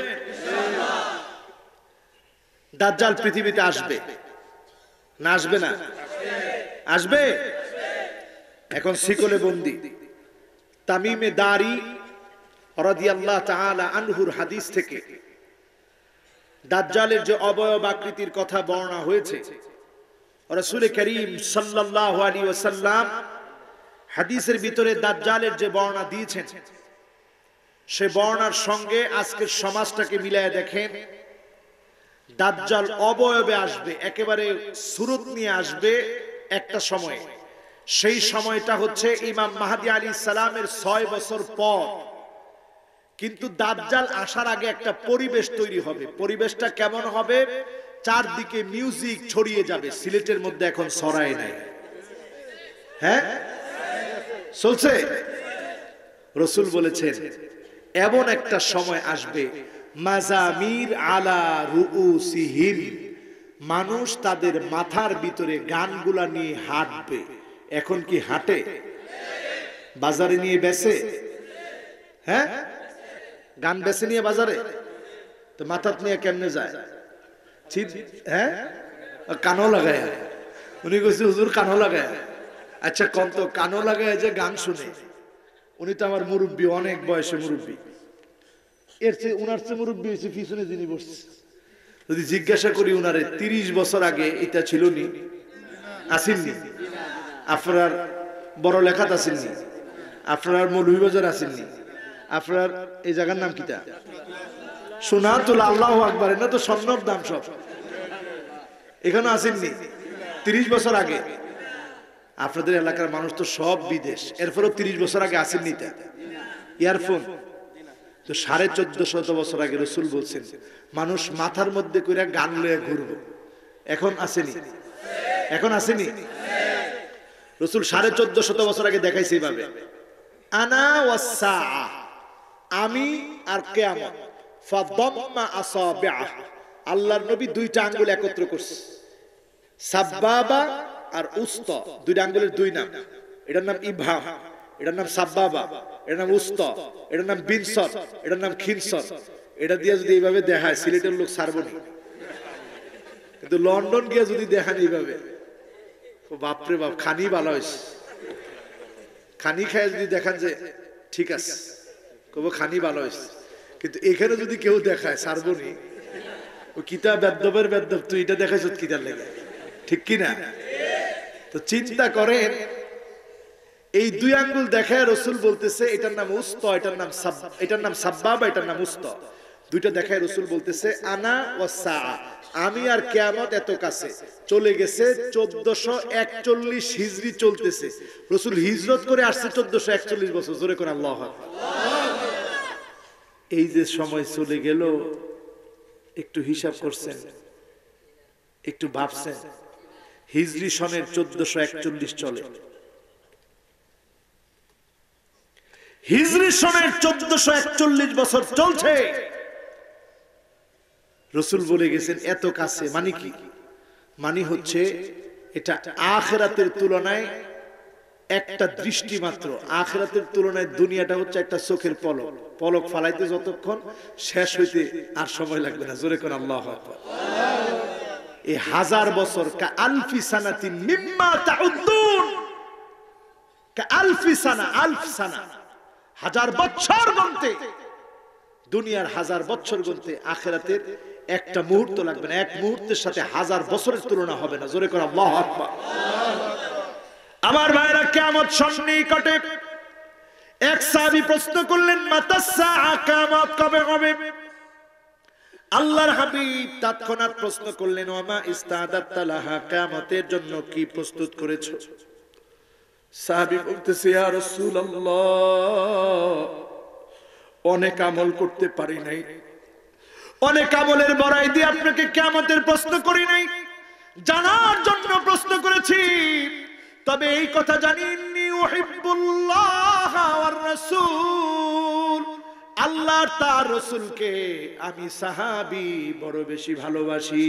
দাজ্জাল পৃথিবীতে আসবে না আসবে না? আসবে। এখন শিকলে বন্দী। তামিমে দারি রাদিয়াল্লাহু তাআলা আনহুর হাদিস থেকে দাজ্জালের যে অবয়ব আকৃতির কথা বর্ণনা হয়েছে, রাসূল করিম সাল্লাল্লাহু আলাইহি ওয়াসাল্লাম হাদিসের ভিতরে দাজ্জালের যে বর্ণনা দিয়েছেন সে বর্ণনার সঙ্গে আজকের সমাজটাকে মিলায় দেখেন, দাজ্জাল অবয়বে আসবে, একেবারে সুরত নিয়ে আসবে একটা সময়ে। সেই সময়টা হচ্ছে ইমাম মাহদী আলাইহিস সালামের ছয় বছর পর। কিন্তু দাজ্জাল আসার আগে একটা পরিবেশ তৈরি হবে। পরিবেশটা কেমন হবে? চারদিকে মিউজিক ছড়িয়ে যাবে। সিলেটের মধ্যে এখন ছড়ায় নাই, হ্যাঁ চলছে। রাসূল বলেছেন এমন একটা সময় আসবে, মাজামির আলা রুউসিহিম, মানুষ তাদের মাথার ভিতরে গানগুলা নিয়ে হাঁটবে। এখন কি হাঁটে? বাজারে নিয়ে বেচে, হ্যাঁ গান বেচে নিয়ে বাজারে, তো মাথাত নিয়ে কেমনে যায়? হ্যাঁ কানো লাগায়, উনি কইছে হুজুর কানো লাগায়। আচ্ছা কোন তো কানো লাগায় যে গান শুনে? উনি তো আমার মুরব্বী, অনেক বয়সে মুরব্বী, এর চেয়ে উনার চেয়ে মুরব্বী হয়েছে পিছনে যিনি বসছে। যদি জিজ্ঞাসা করি উনারে তিরিশ বছর আগে এটা ছিল নি? আসেননি? আপনার বড় লেখাত আসেননি? আপনার মৌলভীবাজার আসেননি? আপনার এই জায়গার নাম কিটা? সোনাতুল্লাহ, আল্লাহু আকবার, না তো স্বর্ণর দাম সব। এখানে আসেননি তিরিশ বছর আগে? আপনাদের এলাকার মানুষ তো সব বিদেশ, এরপরও তিরিশ বছর আগে আসেননি তা ইয়ারফোন তো সাড়ে চোদ্দ শত বছর আগে রাসূল বলছেন মানুষ মাথার মধ্যে কইরা গান লয়ে ঘুরবে। এখন আসেনি? এখন আসেনি? রাসূল সাড়ে চোদ্দ শত বছর আগে দেখাইছে এইভাবে, আনা ওয়াসসা, আমি আর কিয়ামত। ফাদাম্মা আসাবিআ, আল্লাহর নবী দুইটা আঙ্গুল একত্র করছে, সাব্বাবা আর উস্তা, দুইটা আঙ্গুলের দুই নাম। এটার নাম ইবহাম, এটার নাম সাব্বাবা, এটার নাম উস্তা, এটার নাম বিনসর, এটার নাম খিনসর। এটা দিয়ে যদি এইভাবে দেখায় সিলেটের লোক ছাড়বনি, কিন্তু লন্ডন গিয়ে যদি দেখান এইভাবে, বাপরে বাপ, খানি ভালো হয়েছে। খানি খায় যদি দেখান যে ঠিক আছে, কব খানি ভালো হয়েছে। কিন্তু এখানে যদি কেউ দেখায় ছাড়বনি, ও কিতা বেদ্যবের বেদ্যব, তুই এটা দেখাইছ কিতার লেগে, ঠিক কিনা? তো চিন্তা করেন, এই দুই আঙ্গুল দেখায় রাসূল বলতেছে এটার নাম উস্তা, এটার নাম সাব, এটার নাম সাব্বাবা, এটার নাম উস্তা। দুইটা দেখায় রাসূল বলতেছে আনা ওয়াসা, আমি আর কিয়ামত এত কাছে। চলে গেছে চোদ্দশো একচল্লিশ হিজরি চলতেছে। রাসূল হিজরত করে আসছে চোদ্দশো একচল্লিশ বছর। জোরে করে আল্লাহু আকবার। এই যে সময় চলে গেল, একটু হিসাব করছেন, একটু ভাবছেন, হিজরি সনের চোদ্দশো একচল্লিশ চলে, হিজরি সনের চোদ্দশো একচল্লিশ বছর চলছে। রাসূল বলে গেছেন এত কাছে। মানে কি? মানে হচ্ছে এটা আখিরাতের তুলনায় একটা দৃষ্টি মাত্র। আখিরাতের তুলনায় দুনিয়াটা হচ্ছে একটা চোখের পলক, পলক ফালাইতে যতক্ষণ শেষ হইতে আর সময় লাগবে না। জোরে কোন আল্লাহু আকবার। এই হাজার বছর, কা আলফি সানাতিন মিম্মা তাউদ্দুন, কা আলফি সানা, আলফ সানা, হাজার বছর গুনতে, দুনিয়ার হাজার বছর গুনতে আখিরাতের একটা মুহূর্ত লাগবে না। এক মুহূর্তের সাথে হাজার বছরের তুলনা হবে না। জোরে করে আল্লাহু আকবার। আমার ভাইরা, কিয়ামত সন্নিকটে। এক সাহাবী প্রশ্ন করলেন, মাতাস সাআ, কিয়ামত কবে হবে? আল্লাহর হাবিব তৎক্ষণাৎ প্রশ্ন করলেন, ওয়ামা ইস্তাদাত লাহা, কিয়ামতের জন্য কি প্রস্তুত করেছো? সাহাবী বলতেছে, ইয়া রাসূলুল্লাহ, অনেক আমল করতে পারি নাই, অনেক আমলের বড়াই দিয়ে আপনাকে কিয়ামতের প্রশ্ন করি নাই, জানার জন্য প্রশ্ন করেছি। তবে এই কথা জানিনি, উহিব্বুল্লাহ ওয়ার রাসূল, আল্লাহ তার রাসূলকে আমি সাহাবী বড় বেশি ভালোবাসি।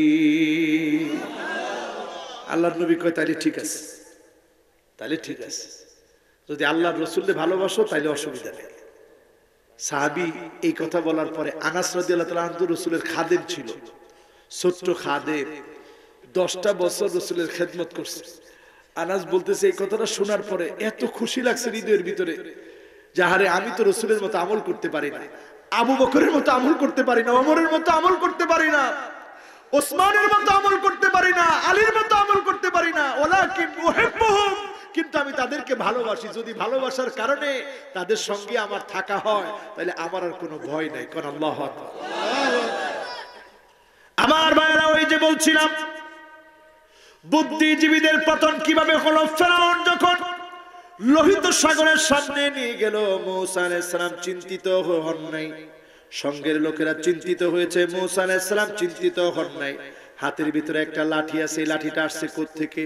আল্লাহর নবী কয়, তাইলে ঠিক আছে, তাইলে ঠিক আছে, যদি আল্লাহর রাসূলকে ভালোবাসো তাইলে অসুবিধা নেই। সাহাবী এই কথা বলার পরে, আনাস রাদিয়াল্লাহু তাআলা আনহু রাসূলের খাদেম ছিল, ছোট্ট খাদেম, দশটা বছর রাসূলের খেদমত করছে। আনাস বলতেছে, এই কথাটা শোনার পরে এত খুশি লাগছে হৃদয়ের ভিতরে, যাহারে আমি তো রাসূলের মতো আমল করতে পারি না, আবু বকরের মতো আমল করতে পারি না, ওমরের মতো আমল করতে পারি না, ওসমানের মতো আমল করতে পারি না, আলীর মতো আমল করতে পারি না, ওয়ালাকিন উহিব্বুহুম কিন্তু আমি তাদেরকে ভালোবাসি। যদি ভালোবাসার কারণে তাদের সঙ্গে আমার থাকা হয় তাহলে আমার আর কোনো ভয় নাই। কোন আল্লাহু আকবার। আমার ভাইরা, ওই যে বলছিলাম বুদ্ধিজীবীদের পতন কিভাবে হলো। ফেরাউন যখন লোহিত সাগরের সামনে নিয়ে গেল, মূসা আলাইহিস সালাম চিন্তিত হন নাই, সঙ্গের লোকেরা চিন্তিত হয়েছে, মূসা আলাইহিস সালাম চিন্তিত হন নাই। হাতের ভিতরে একটা লাঠি আছে, এই লাঠিটা আসছে কোত্থেকে?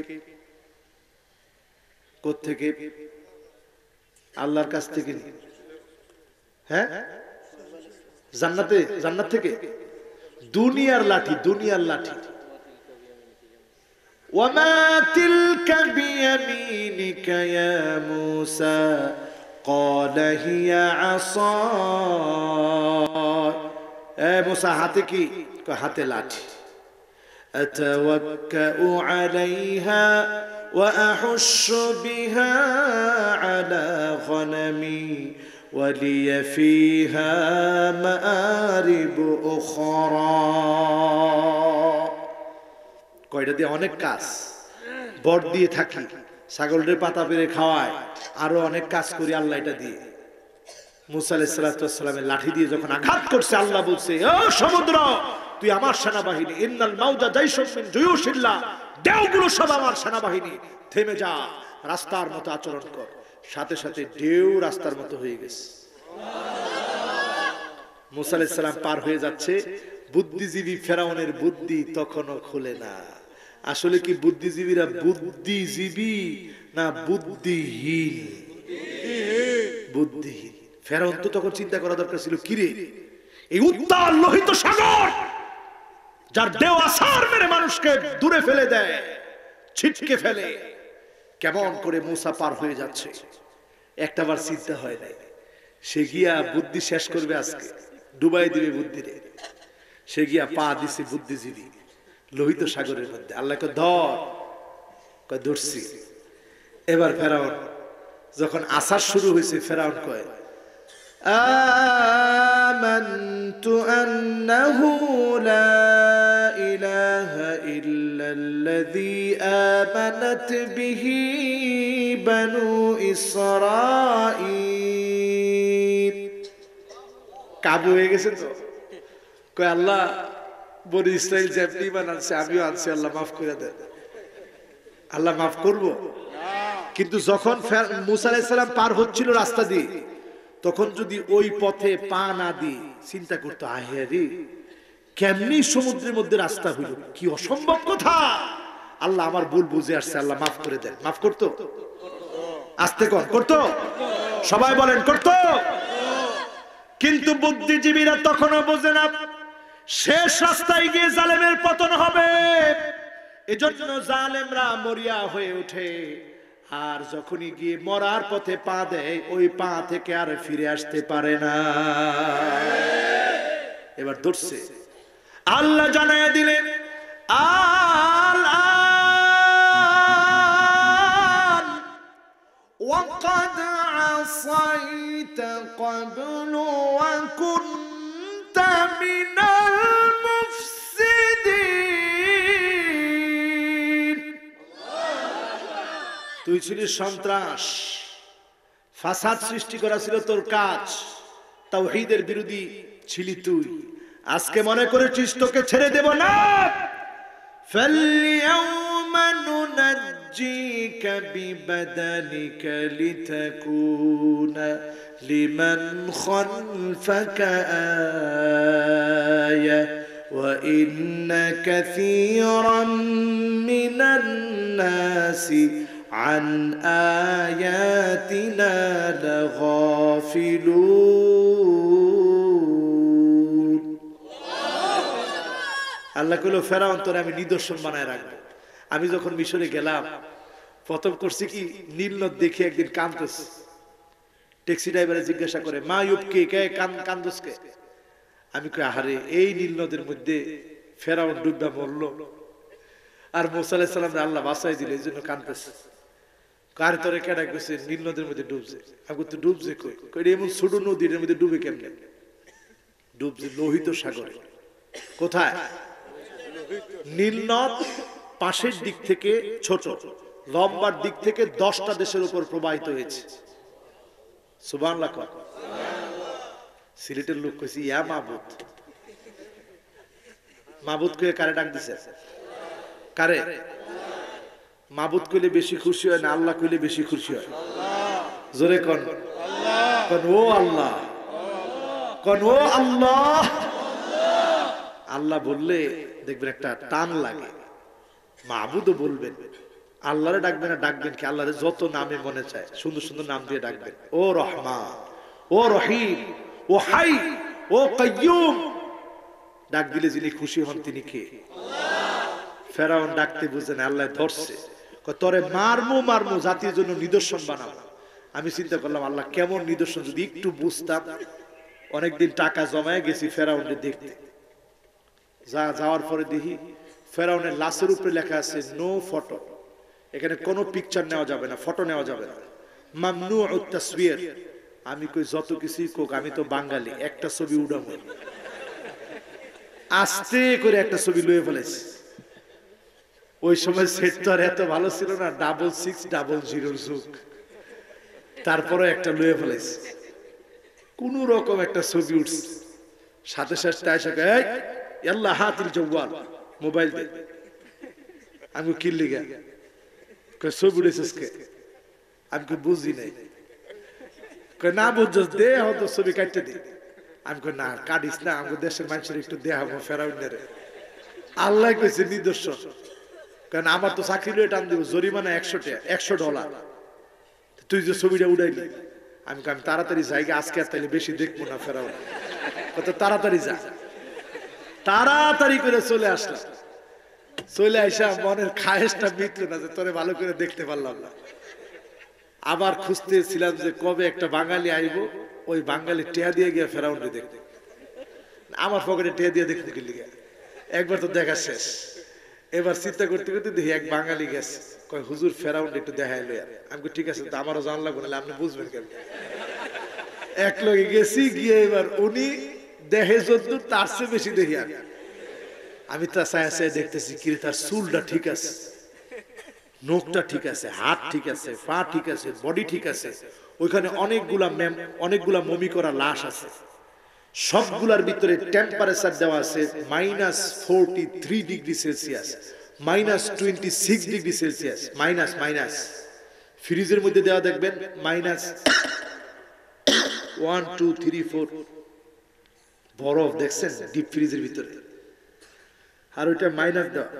কোত্থেকে? আল্লাহর কাছ থেকে। হ্যাঁ, জান্নাতে, জান্নাত থেকে। দুনিয়ার লাঠি, দুনিয়ার লাঠি। ওয়ামা তিলকা বিয়ামিনিকা ইয়া মূসা ক্বালা হিয়া আসা। এ মূসা, হাতে কি? হাতে লাঠি। আতাওয়াক্কাউ আলাইহা ওয়া আহুশু বিহা আলা গনামি ওয়া লিয়া ফিহা মাআরিব উখরা। কয়টা দিয়ে অনেক কাজ, বট দিয়ে থাকি, ছাগলের পাতা পেরে খাওয়ায়, আরো অনেক কাজ করি আল্লাহ এটা দিয়ে। মূসা আলাইহিস সালামের লাঠি দিয়ে যখন আঘাত করছে, আল্লাহ বলছে, ও সমুদ্র, তুই আমার সেনাবাহিনী। ইন্নাল মাউজা জাইশুম মিন জুয়ুশিল্লাহ, ঢেউগুলো সব আমার সেনাবাহিনী। থেমে যা, রাস্তার মতো আচরণ কর। সাথে সাথে ঢেউ রাস্তার মতো হয়ে গেছে। মূসা আলাইহিস সালাম পার হয়ে যাচ্ছে। বুদ্ধিজীবী ফেরাউনের বুদ্ধি তখনও খুলে না। আসলে কি বুদ্ধিজীবীরা বুদ্ধিজীবী না বুদ্ধিহীন? বুদ্ধিহীন। ফেরাউন তো তখন চিন্তা করা দরকার ছিল, কিরে এই উত্তাল লোহিত সাগর, যার ঢেউ আছাড় মেরে মানুষকে দূরে ফেলে দেয়, ছিটকে ফেলে, কেমন করে মূসা পার হয়ে যাচ্ছে, একটাবার চিন্তা হয় নাই। সে গিয়া বুদ্ধি শেষ করবে, আজকে ডুবাই দিবে বুদ্ধিরে। সে গিয়া পা দিছে বুদ্ধিজীবী লোহিত সাগরের মধ্যে। আল্লাহকে ধর, কয় ধরছি। এবার ফেরাউন যখন আসার শুরু হয়েছে, ফেরাউন কয় আমানতু আন্নাহু লা ইলাহা ইল্লাল্লাযী আমানাত বিহি বানু ইসরাঈল। কাবু হয়ে গেছে তো, কয় আল্লাহ, বনি ইসরাইল যেমনি ঈমান আনছে আমিও আনছি, আল্লাহ মাফ করে দেন। আল্লাহ মাফ করবো? কিন্তু যখন মূসা আলাইহিস সালাম পার হচ্ছিল রাস্তা দিয়ে, তখন যদি ওই পথে পা না দিয়ে চিন্তা করতো, আহেরি কেমনি সমুদ্রের মধ্যে রাস্তা হইল, কি অসম্ভব কথা। আল্লাহ আমার ভুল বুঝে আসছে, আল্লাহ মাফ করে দেন। মাফ করতো? আস্তে কর, করতো? সবাই বলেন করতো? কিন্তু বুদ্ধিজীবীরা তখনও বোঝে না, শেষ রাস্তায় গিয়ে জালেমের পতন হবে। এজন্য জালেমরা মরিয়া হয়ে ওঠে, আর যখনই গিয়ে মরার পথে পা দেয়, ওই পা থেকে আর ফিরে আসতে পারে না। এবার ধরছে, আল্লাহ জানায়া দিলেন, আল আন ওয়াকাদ আসাইতা ক্বাবলু ওয়া কুনতা মিনাল মুফসিদিন। তুই ছিলি সন্ত্রাস, ফাসাদ সৃষ্টি করা ছিল তোর কাজ, তাওহীদের বিরোধী ছিলি তুই। আজকে মনে করেছিস তোকে ছেড়ে দেব না। ফালইয়াউমা নুনাজ্জিকা বিবাদানিকা লিতাকুনা লিমান খালফাকা আয়া ওয়া ইন্না কাসীরাম মিনান নাসি আন আয়াতিনা লাগাফিলুন। আল্লাহ কইল, ফেরাউন তোরে আমি নিদর্শন বানায় রাখবো। আমি যখন মিশরে গেলাম, প্রথম করছি কি, নীল নদ দেখে একদিন কান্দতেছে। ট্যাক্সি ড্রাইভারে জিজ্ঞাসা করে, মা ইউবকি, কে কান্দস কে? আমি কই, আহারে এই নীল নদের মধ্যে ফেরাউন ডুববা মরলো, আর মূসা আলাইহিস সালাম আল্লাহ বাঁচাই দিল, এই জন্য কান্দতেছে। কার তোরে কেডা কইছে নীল নদের মধ্যে ডুবছে? আমি তো ডুবছে কই? কই এমন ছোট নদীর মধ্যে ডুবে কেমনে? ডুবছে লোহিত সাগরে। কোথায়? নীল নদ পাশের দিক থেকে ছোট, লম্বার দিক থেকে দশটা দেশের উপর প্রবাহিত হয়েছে। সুবহানাল্লাহ। সিলেটের লোক কইছি ইয়া মাবুদ। মাবুদ কইলে কারে ডাক দিছে? কারে? মাবুদ কইলে বেশি খুশি হয় না আল্লাহ কইলে বেশি খুশি হয়? জোরে কোন আল্লাহ। কোন ও আল্লাহ, কোন ও আল্লাহ। আল্লাহ বললে দেখবেন একটা টান লাগে। মাবুদও বলবেন, আল্লাহরে ডাকবেন না ডাকবেন কি? আল্লাহরে যত নামে মনে চায় সুন্দর সুন্দর নাম দিয়ে ডাকবেন। ও রহমান, ও রহিম, ও হাই, ও কাইয়ুম। ডাক দিলে যিনি খুশি হন তিনি কে? ফেরাউন ডাকতে বুঝে না, আল্লাহ ধরছে, তোরে মারমু মারমু, জাতির জন্য নিদর্শন বানাবো। আমি চিন্তা করলাম আল্লাহ কেমন নিদর্শন যদি একটু বুঝতাম। অনেকদিন টাকা জমায় গেছি ফেরাউনকে দেখতে। যা যাওয়ার পরে দেখি ফেরাউনের লাশের উপরে লেখা আছে নো ফটো। এখানে কোনো পিকচার নেওয়া যাবে না, ফটো নেওয়া যাবে না, মামনুউত তাসবির। আমি কই যত কিছুই কোক, আমি তো বাঙালি, একটা ছবি উড়াবো। আস্তে করে একটা ছবি লয়ে ফেলেছি। ওই সময় সেট তো আর এত ভালো ছিল না, ডাবল সিক্স ডাবল জিরোর যুগ। তারপরে একটা লয়ে ফেলেছি, কোন রকম একটা ছবি উঠছে। সাথে সাথে এসে কয় আল্লাহ হাতিল জওয়াল, মোবাইল দে। আমি কি লিগা কয় ছবি উঠেছিস কে? আমি কই বুঝি নাই। কয় না বুঝছস দে, হয়তো ছবি কাটতে দে। আমি কই না কাটিস না, আমাদের দেশের মানুষের একটু দেখাবো ফেরাউনের। আল্লাহ কইছে নিদর্শন। কারণ আমার তো চাকরি লয়ে টান দিব, জরিমানা একশো টাকা, একশো ডলার। তুই যে ছবিটা উড়াইলি, আমি আমি তাড়াতাড়ি যাইগে, আজকে আর তাইলে বেশি দেখবো না ফেরাউন। কত তাড়াতাড়ি যা। তাড়াতাড়ি করে চলে আসলাম। চলে আইসা মনের খায়েশটা মিটলো না যে তোরে ভালো করে দেখতে পারলাম না। আবার খুঁজতেছিলাম যে কবে একটা বাঙালি আইব, ওই বাঙালি টেয়া দিয়ে গিয়ে ফেরাউনকে দেখতে। আমার পকেটে টেয়া দিয়ে দেখতে গেলি, একবার তো দেখা শেষ। এবার চিন্তা করতে করতে দেখি এক বাঙালি গেছে, কয় হুজুর ফেরাউন একটু দেখাই লই। আমি ঠিক আছে, আমারও জান লাগবে না, আপনি বুঝবেন কেন। এক লগে গেছি, গিয়ে এবার উনি দেখে যদ্দূর তার চেয়ে বেশি দেখি আমি। আমি তার ছায়া ছায়া দেখতেছি কি তার চুলটা ঠিক আছে, নখটা ঠিক আছে, হাত ঠিক আছে, পা ঠিক আছে, বডি ঠিক আছে। ওইখানে অনেকগুলা অনেকগুলা মমি করা লাশ আছে। সবগুলার ভিতরে টেম্পারেচার দেওয়া আছে minus forty three degree Celsius, minus twenty six degree Celsius, minus minus. ফ্রিজের মধ্যে দেওয়া দেখবেন minus one two three four বরফ দেখছেন ডিপ ফ্রিজের ভিতরে, আর ওইটা মাইনাস দেওয়া।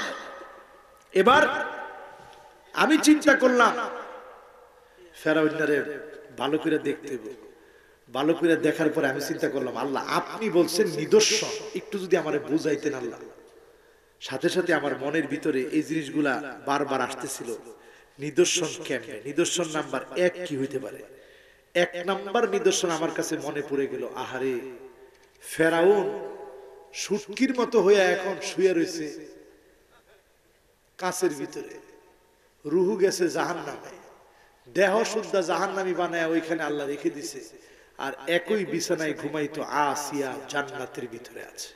এবার আমি চিন্তা করলাম ফেরাউনারে ভালো করে দেখতে হবে। ভালো করে দেখার পরে আমি চিন্তা করলাম আল্লাহ আপনি বলছেন নিদর্শন, একটু যদি আমারে বুঝাইতেন আল্লাহ। সাথে সাথে আমার মনের ভিতরে এই জিনিসগুলা বারবার আসতেছিল। নিদর্শন কেমনে? নিদর্শন নাম্বার এক কি হইতে পারে? এক নাম্বার নিদর্শন আমার কাছে মনে পড়ে গেল, আহারে ফেরাউন শুটকির মতো হয়ে এখন শুয়ে রয়েছে কাঁচের ভিতরে, রুহু গেছে জাহান্নামে, দেহ শুদ্ধা জাহান্নামী বানায় ওইখানে আল্লাহ রেখে দিছে। আর একই বিছানায় ঘুমাইতো আসিয়া জান্নাতের ভিতরে আছে।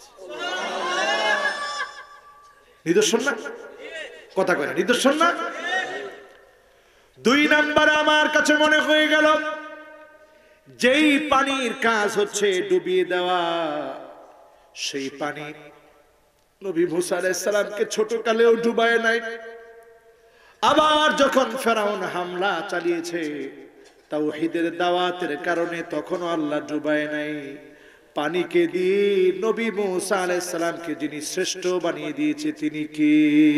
নিদর্শন না? কথা কয় না নিদর্শন না? দুই নাম্বার আমার কাছে মনে হয়ে গেল, যেই পানির কাজ হচ্ছে ডুবিয়ে দেওয়া, সেই পানি নবী মুসা আলাইহিস সালামকে ছোট কালেও ডুবায় নাই। আবার যখন ফেরাউন হামলা চালিয়েছে তাওহীদের দাওয়াতের কারণে, তখনও আল্লাহ ডুবায় নাই। পানিকে দিয়ে নবী মুসা আলাইহিস সালামকে যিনি শ্রেষ্ঠ বানিয়ে দিয়েছে তিনি কে?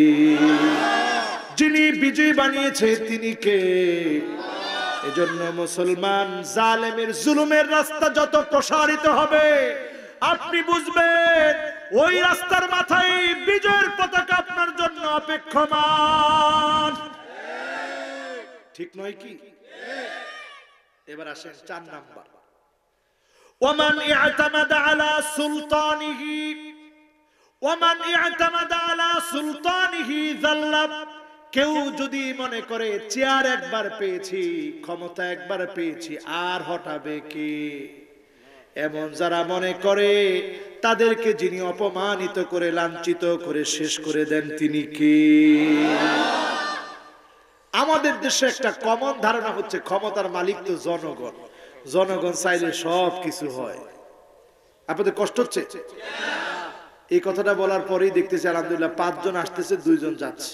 যিনি বিজয় বানিয়েছে তিনি কে? এজন্য মুসলমান, জালেমের জুলুমের রাস্তা যত প্রসারিত হবে আপনি বুঝবেন ওই রাস্তার মাথায় বিজয়ের পতাকা আপনার জন্য অপেক্ষমান। ঠিক নয় কি? এবার আসেন চার নাম্বার, ওমান ইআতামাদা আলা সুলতানিহি ওমান ইআতামাদা আলা সুলতানিহি যাল্লা। কেউ যদি মনে করে চেয়ার একবার পেয়েছি, ক্ষমতা একবার পেয়েছি, আর হটাবে কে? এমন যারা মনে করে তাদেরকে যিনি অপমানিত করে লাঞ্ছিত করে শেষ করে দেন তিনি কে? দেশে একটা কমন ধারণা হচ্ছে ক্ষমতার মালিক তো জনগণ, জনগণ চাইলে সব কিছু হয়। আপনাদের কষ্ট হচ্ছে? এই কথাটা বলার পরেই দেখতেছি আলহামদুলিল্লাহ পাঁচজন আসতেছে, দুইজন যাচ্ছে,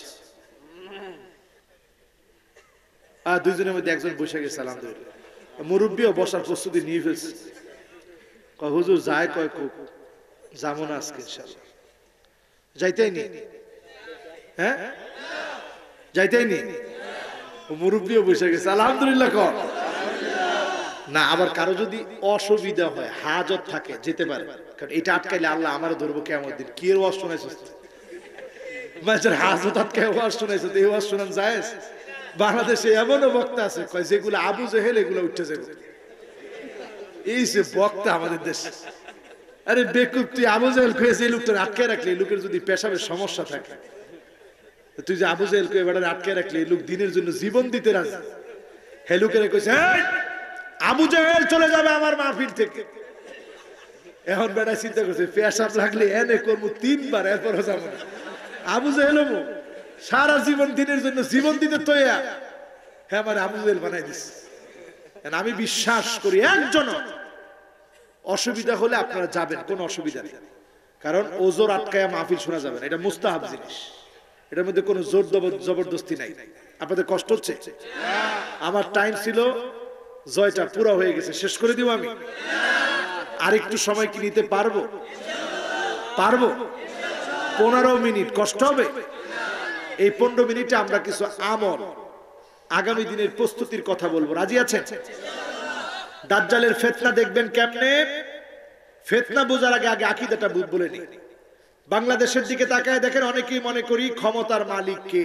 আর দুইজনের মধ্যে একজন বসে গেছে আলহামদুলিল্লাহ। মুরব্বীও বসার প্রস্তুতি নিয়ে ফেলছে। কয় হুজুর যায়, কয় যাবো না আজকে ইনশাআল্লাহ। যাইতেই নি, হ্যাঁ যাইতেই নি, মুরব্বীও বসে গেছে আলহামদুলিল্লাহ। কর না, আবার কারো যদি অসুবিধা হয়, হাজত থাকে, যেতে পারে, কারণ এটা আটকাইলে আল্লাহ আমার ধরবো কেমন দিন। কি এর ওয়াজ শোনাইছ, মাঝের হাজত আটকায় ওয়াজ শোনাইছ, এই ওয়াজ শোনান জায়েজ? বাংলাদেশে এমনও বক্তা আছে কয় যেগুলো আবু জেহেল এগুলো উঠে যাবে। এই যে বক্তা আমাদের দেশে, আরে বেকুব, তুই আবু জেহেল কয়েছে এই লোকটা আটকে রাখলে, এই লোকের যদি পেশাবের সমস্যা থাকে, তুই যে আবু জেহেল কয়ে বেড়ার আটকে রাখলে, এই লোক দিনের জন্য জীবন দিতে রাজি। হে লোকেরা কইছে আবু জেহেল চলে যাবে আমার মাহফিল থেকে। এখন বেড়া চিন্তা করছে পেশাব লাগলে এনে করবো তিনবার, এরপরও যাবো না। আবু জেহেল হবো সারা জীবন দিনের জন্য জীবন দিতে তৈয়া, হ্যাঁ আমার আবু জেহেল বানাই দিচ্ছে। আমি বিশ্বাস করি একজন অসুবিধা হলে আপনারা যাবেন, কোনো অসুবিধা নেই, কারণ ওজোর আটকায়া মাহফিল শোনা যাবে না, এটা মুস্তাহাব জিনিস, এটার মধ্যে কোনো জোর জবরদস্তি নাই। আপনাদের কষ্ট হচ্ছে? আমার টাইম ছিল জয়টা পুরো হয়ে গেছে, শেষ করে দিব আমি। আরেকটু সময় কি নিতে পারবো? পারবো? পনেরো মিনিট কষ্ট হবে। এই পনেরো মিনিটে আমরা কিছু আমল, আগামী দিনের প্রস্তুতির কথা বলবো। রাজি আছেন? দাজ্জালের ফিতনা দেখবেন কেমনে। ফিতনা বোঝার আগে আগে আকীদাটা বলে নিই। বাংলাদেশের দিকে তাকায় দেখেন, অনেকেই মনে করি ক্ষমতার মালিক কে?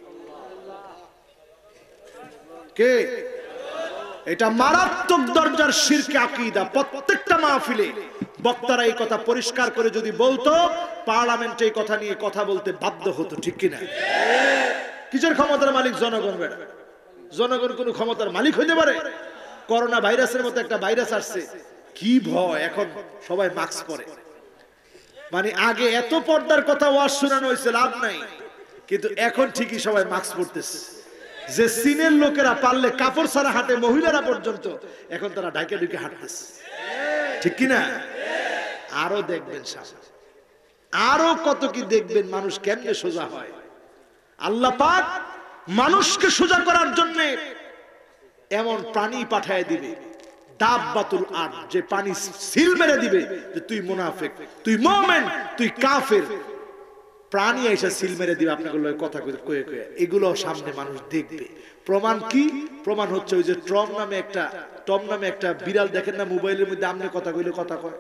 কে? এটা মারাত্মক দরজার শিরকে আকীদা। প্রত্যেকটা মাহফিলে বক্তারা এই কথা পরিষ্কার করে যদি বলতো, পার্লামেন্টে এই কথা নিয়ে কথা বলতে বাধ্য হতো, ঠিক কিনা? কিসের ক্ষমতার মালিক? জনগণ। বেড়া জনগণ কোন ক্ষমতার মালিক হইতে পারে? করোনা ভাইরাসের মতো একটা ভাইরাস আসছে, কি ভয়, এখন সবাই মাস্ক পরে। মানে আগে এত পর্দার কথা ওয়াজ শোনানো হয়েছে, লাভ নাই, কিন্তু এখন ঠিকই সবাই মাস্ক পরতেছে। যে চীনের লোকেরা পারলে কাপড় ছাড়া হাঁটে, মহিলারা পর্যন্ত, এখন তারা ঢাকে ঢুকে হাঁটতেছে, ঠিক কিনা? আরো দেখবেন সামনে, আরো কত কি দেখবেন, মানুষ কেমনে সোজা হয়। আল্লাহ পাক মানুষকে সোজা করার জন্য এমন প্রাণী পাঠায় দিবে, দাব্বাতুল আরদ, যে পানি সিল মেরে দিবে যে তুই মুনাফিক, তুই মুমিন, তুই কাফের। প্রাণী এসে সিল মেরে দিবে আপনাকে কথা কয়ে কয়ে। এগুলো সামনে মানুষ দেখবে। প্রমাণ কি? প্রমাণ হচ্ছে ওই যে টম নামে একটা টম নামে একটা বিড়াল দেখেন না মোবাইলের মধ্যে, আমনে কথা কইলে কথা কয়,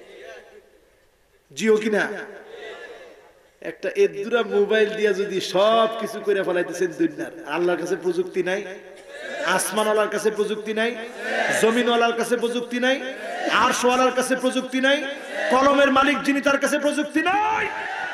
জিও কিনা? একটা এদুরা মোবাইল দিয়া যদি সব কিছু করে ফেলাইতেছেন দুনিয়ার, আল্লাহর কাছে প্রযুক্তি নাই? আসমানওয়ালার কাছে প্রযুক্তি নাই? জমিনওয়ালার কাছে প্রযুক্তি নাই? আরশওয়ালার কাছে প্রযুক্তি নাই? কলমের মালিক যিনি, তার কাছে প্রযুক্তি নাই?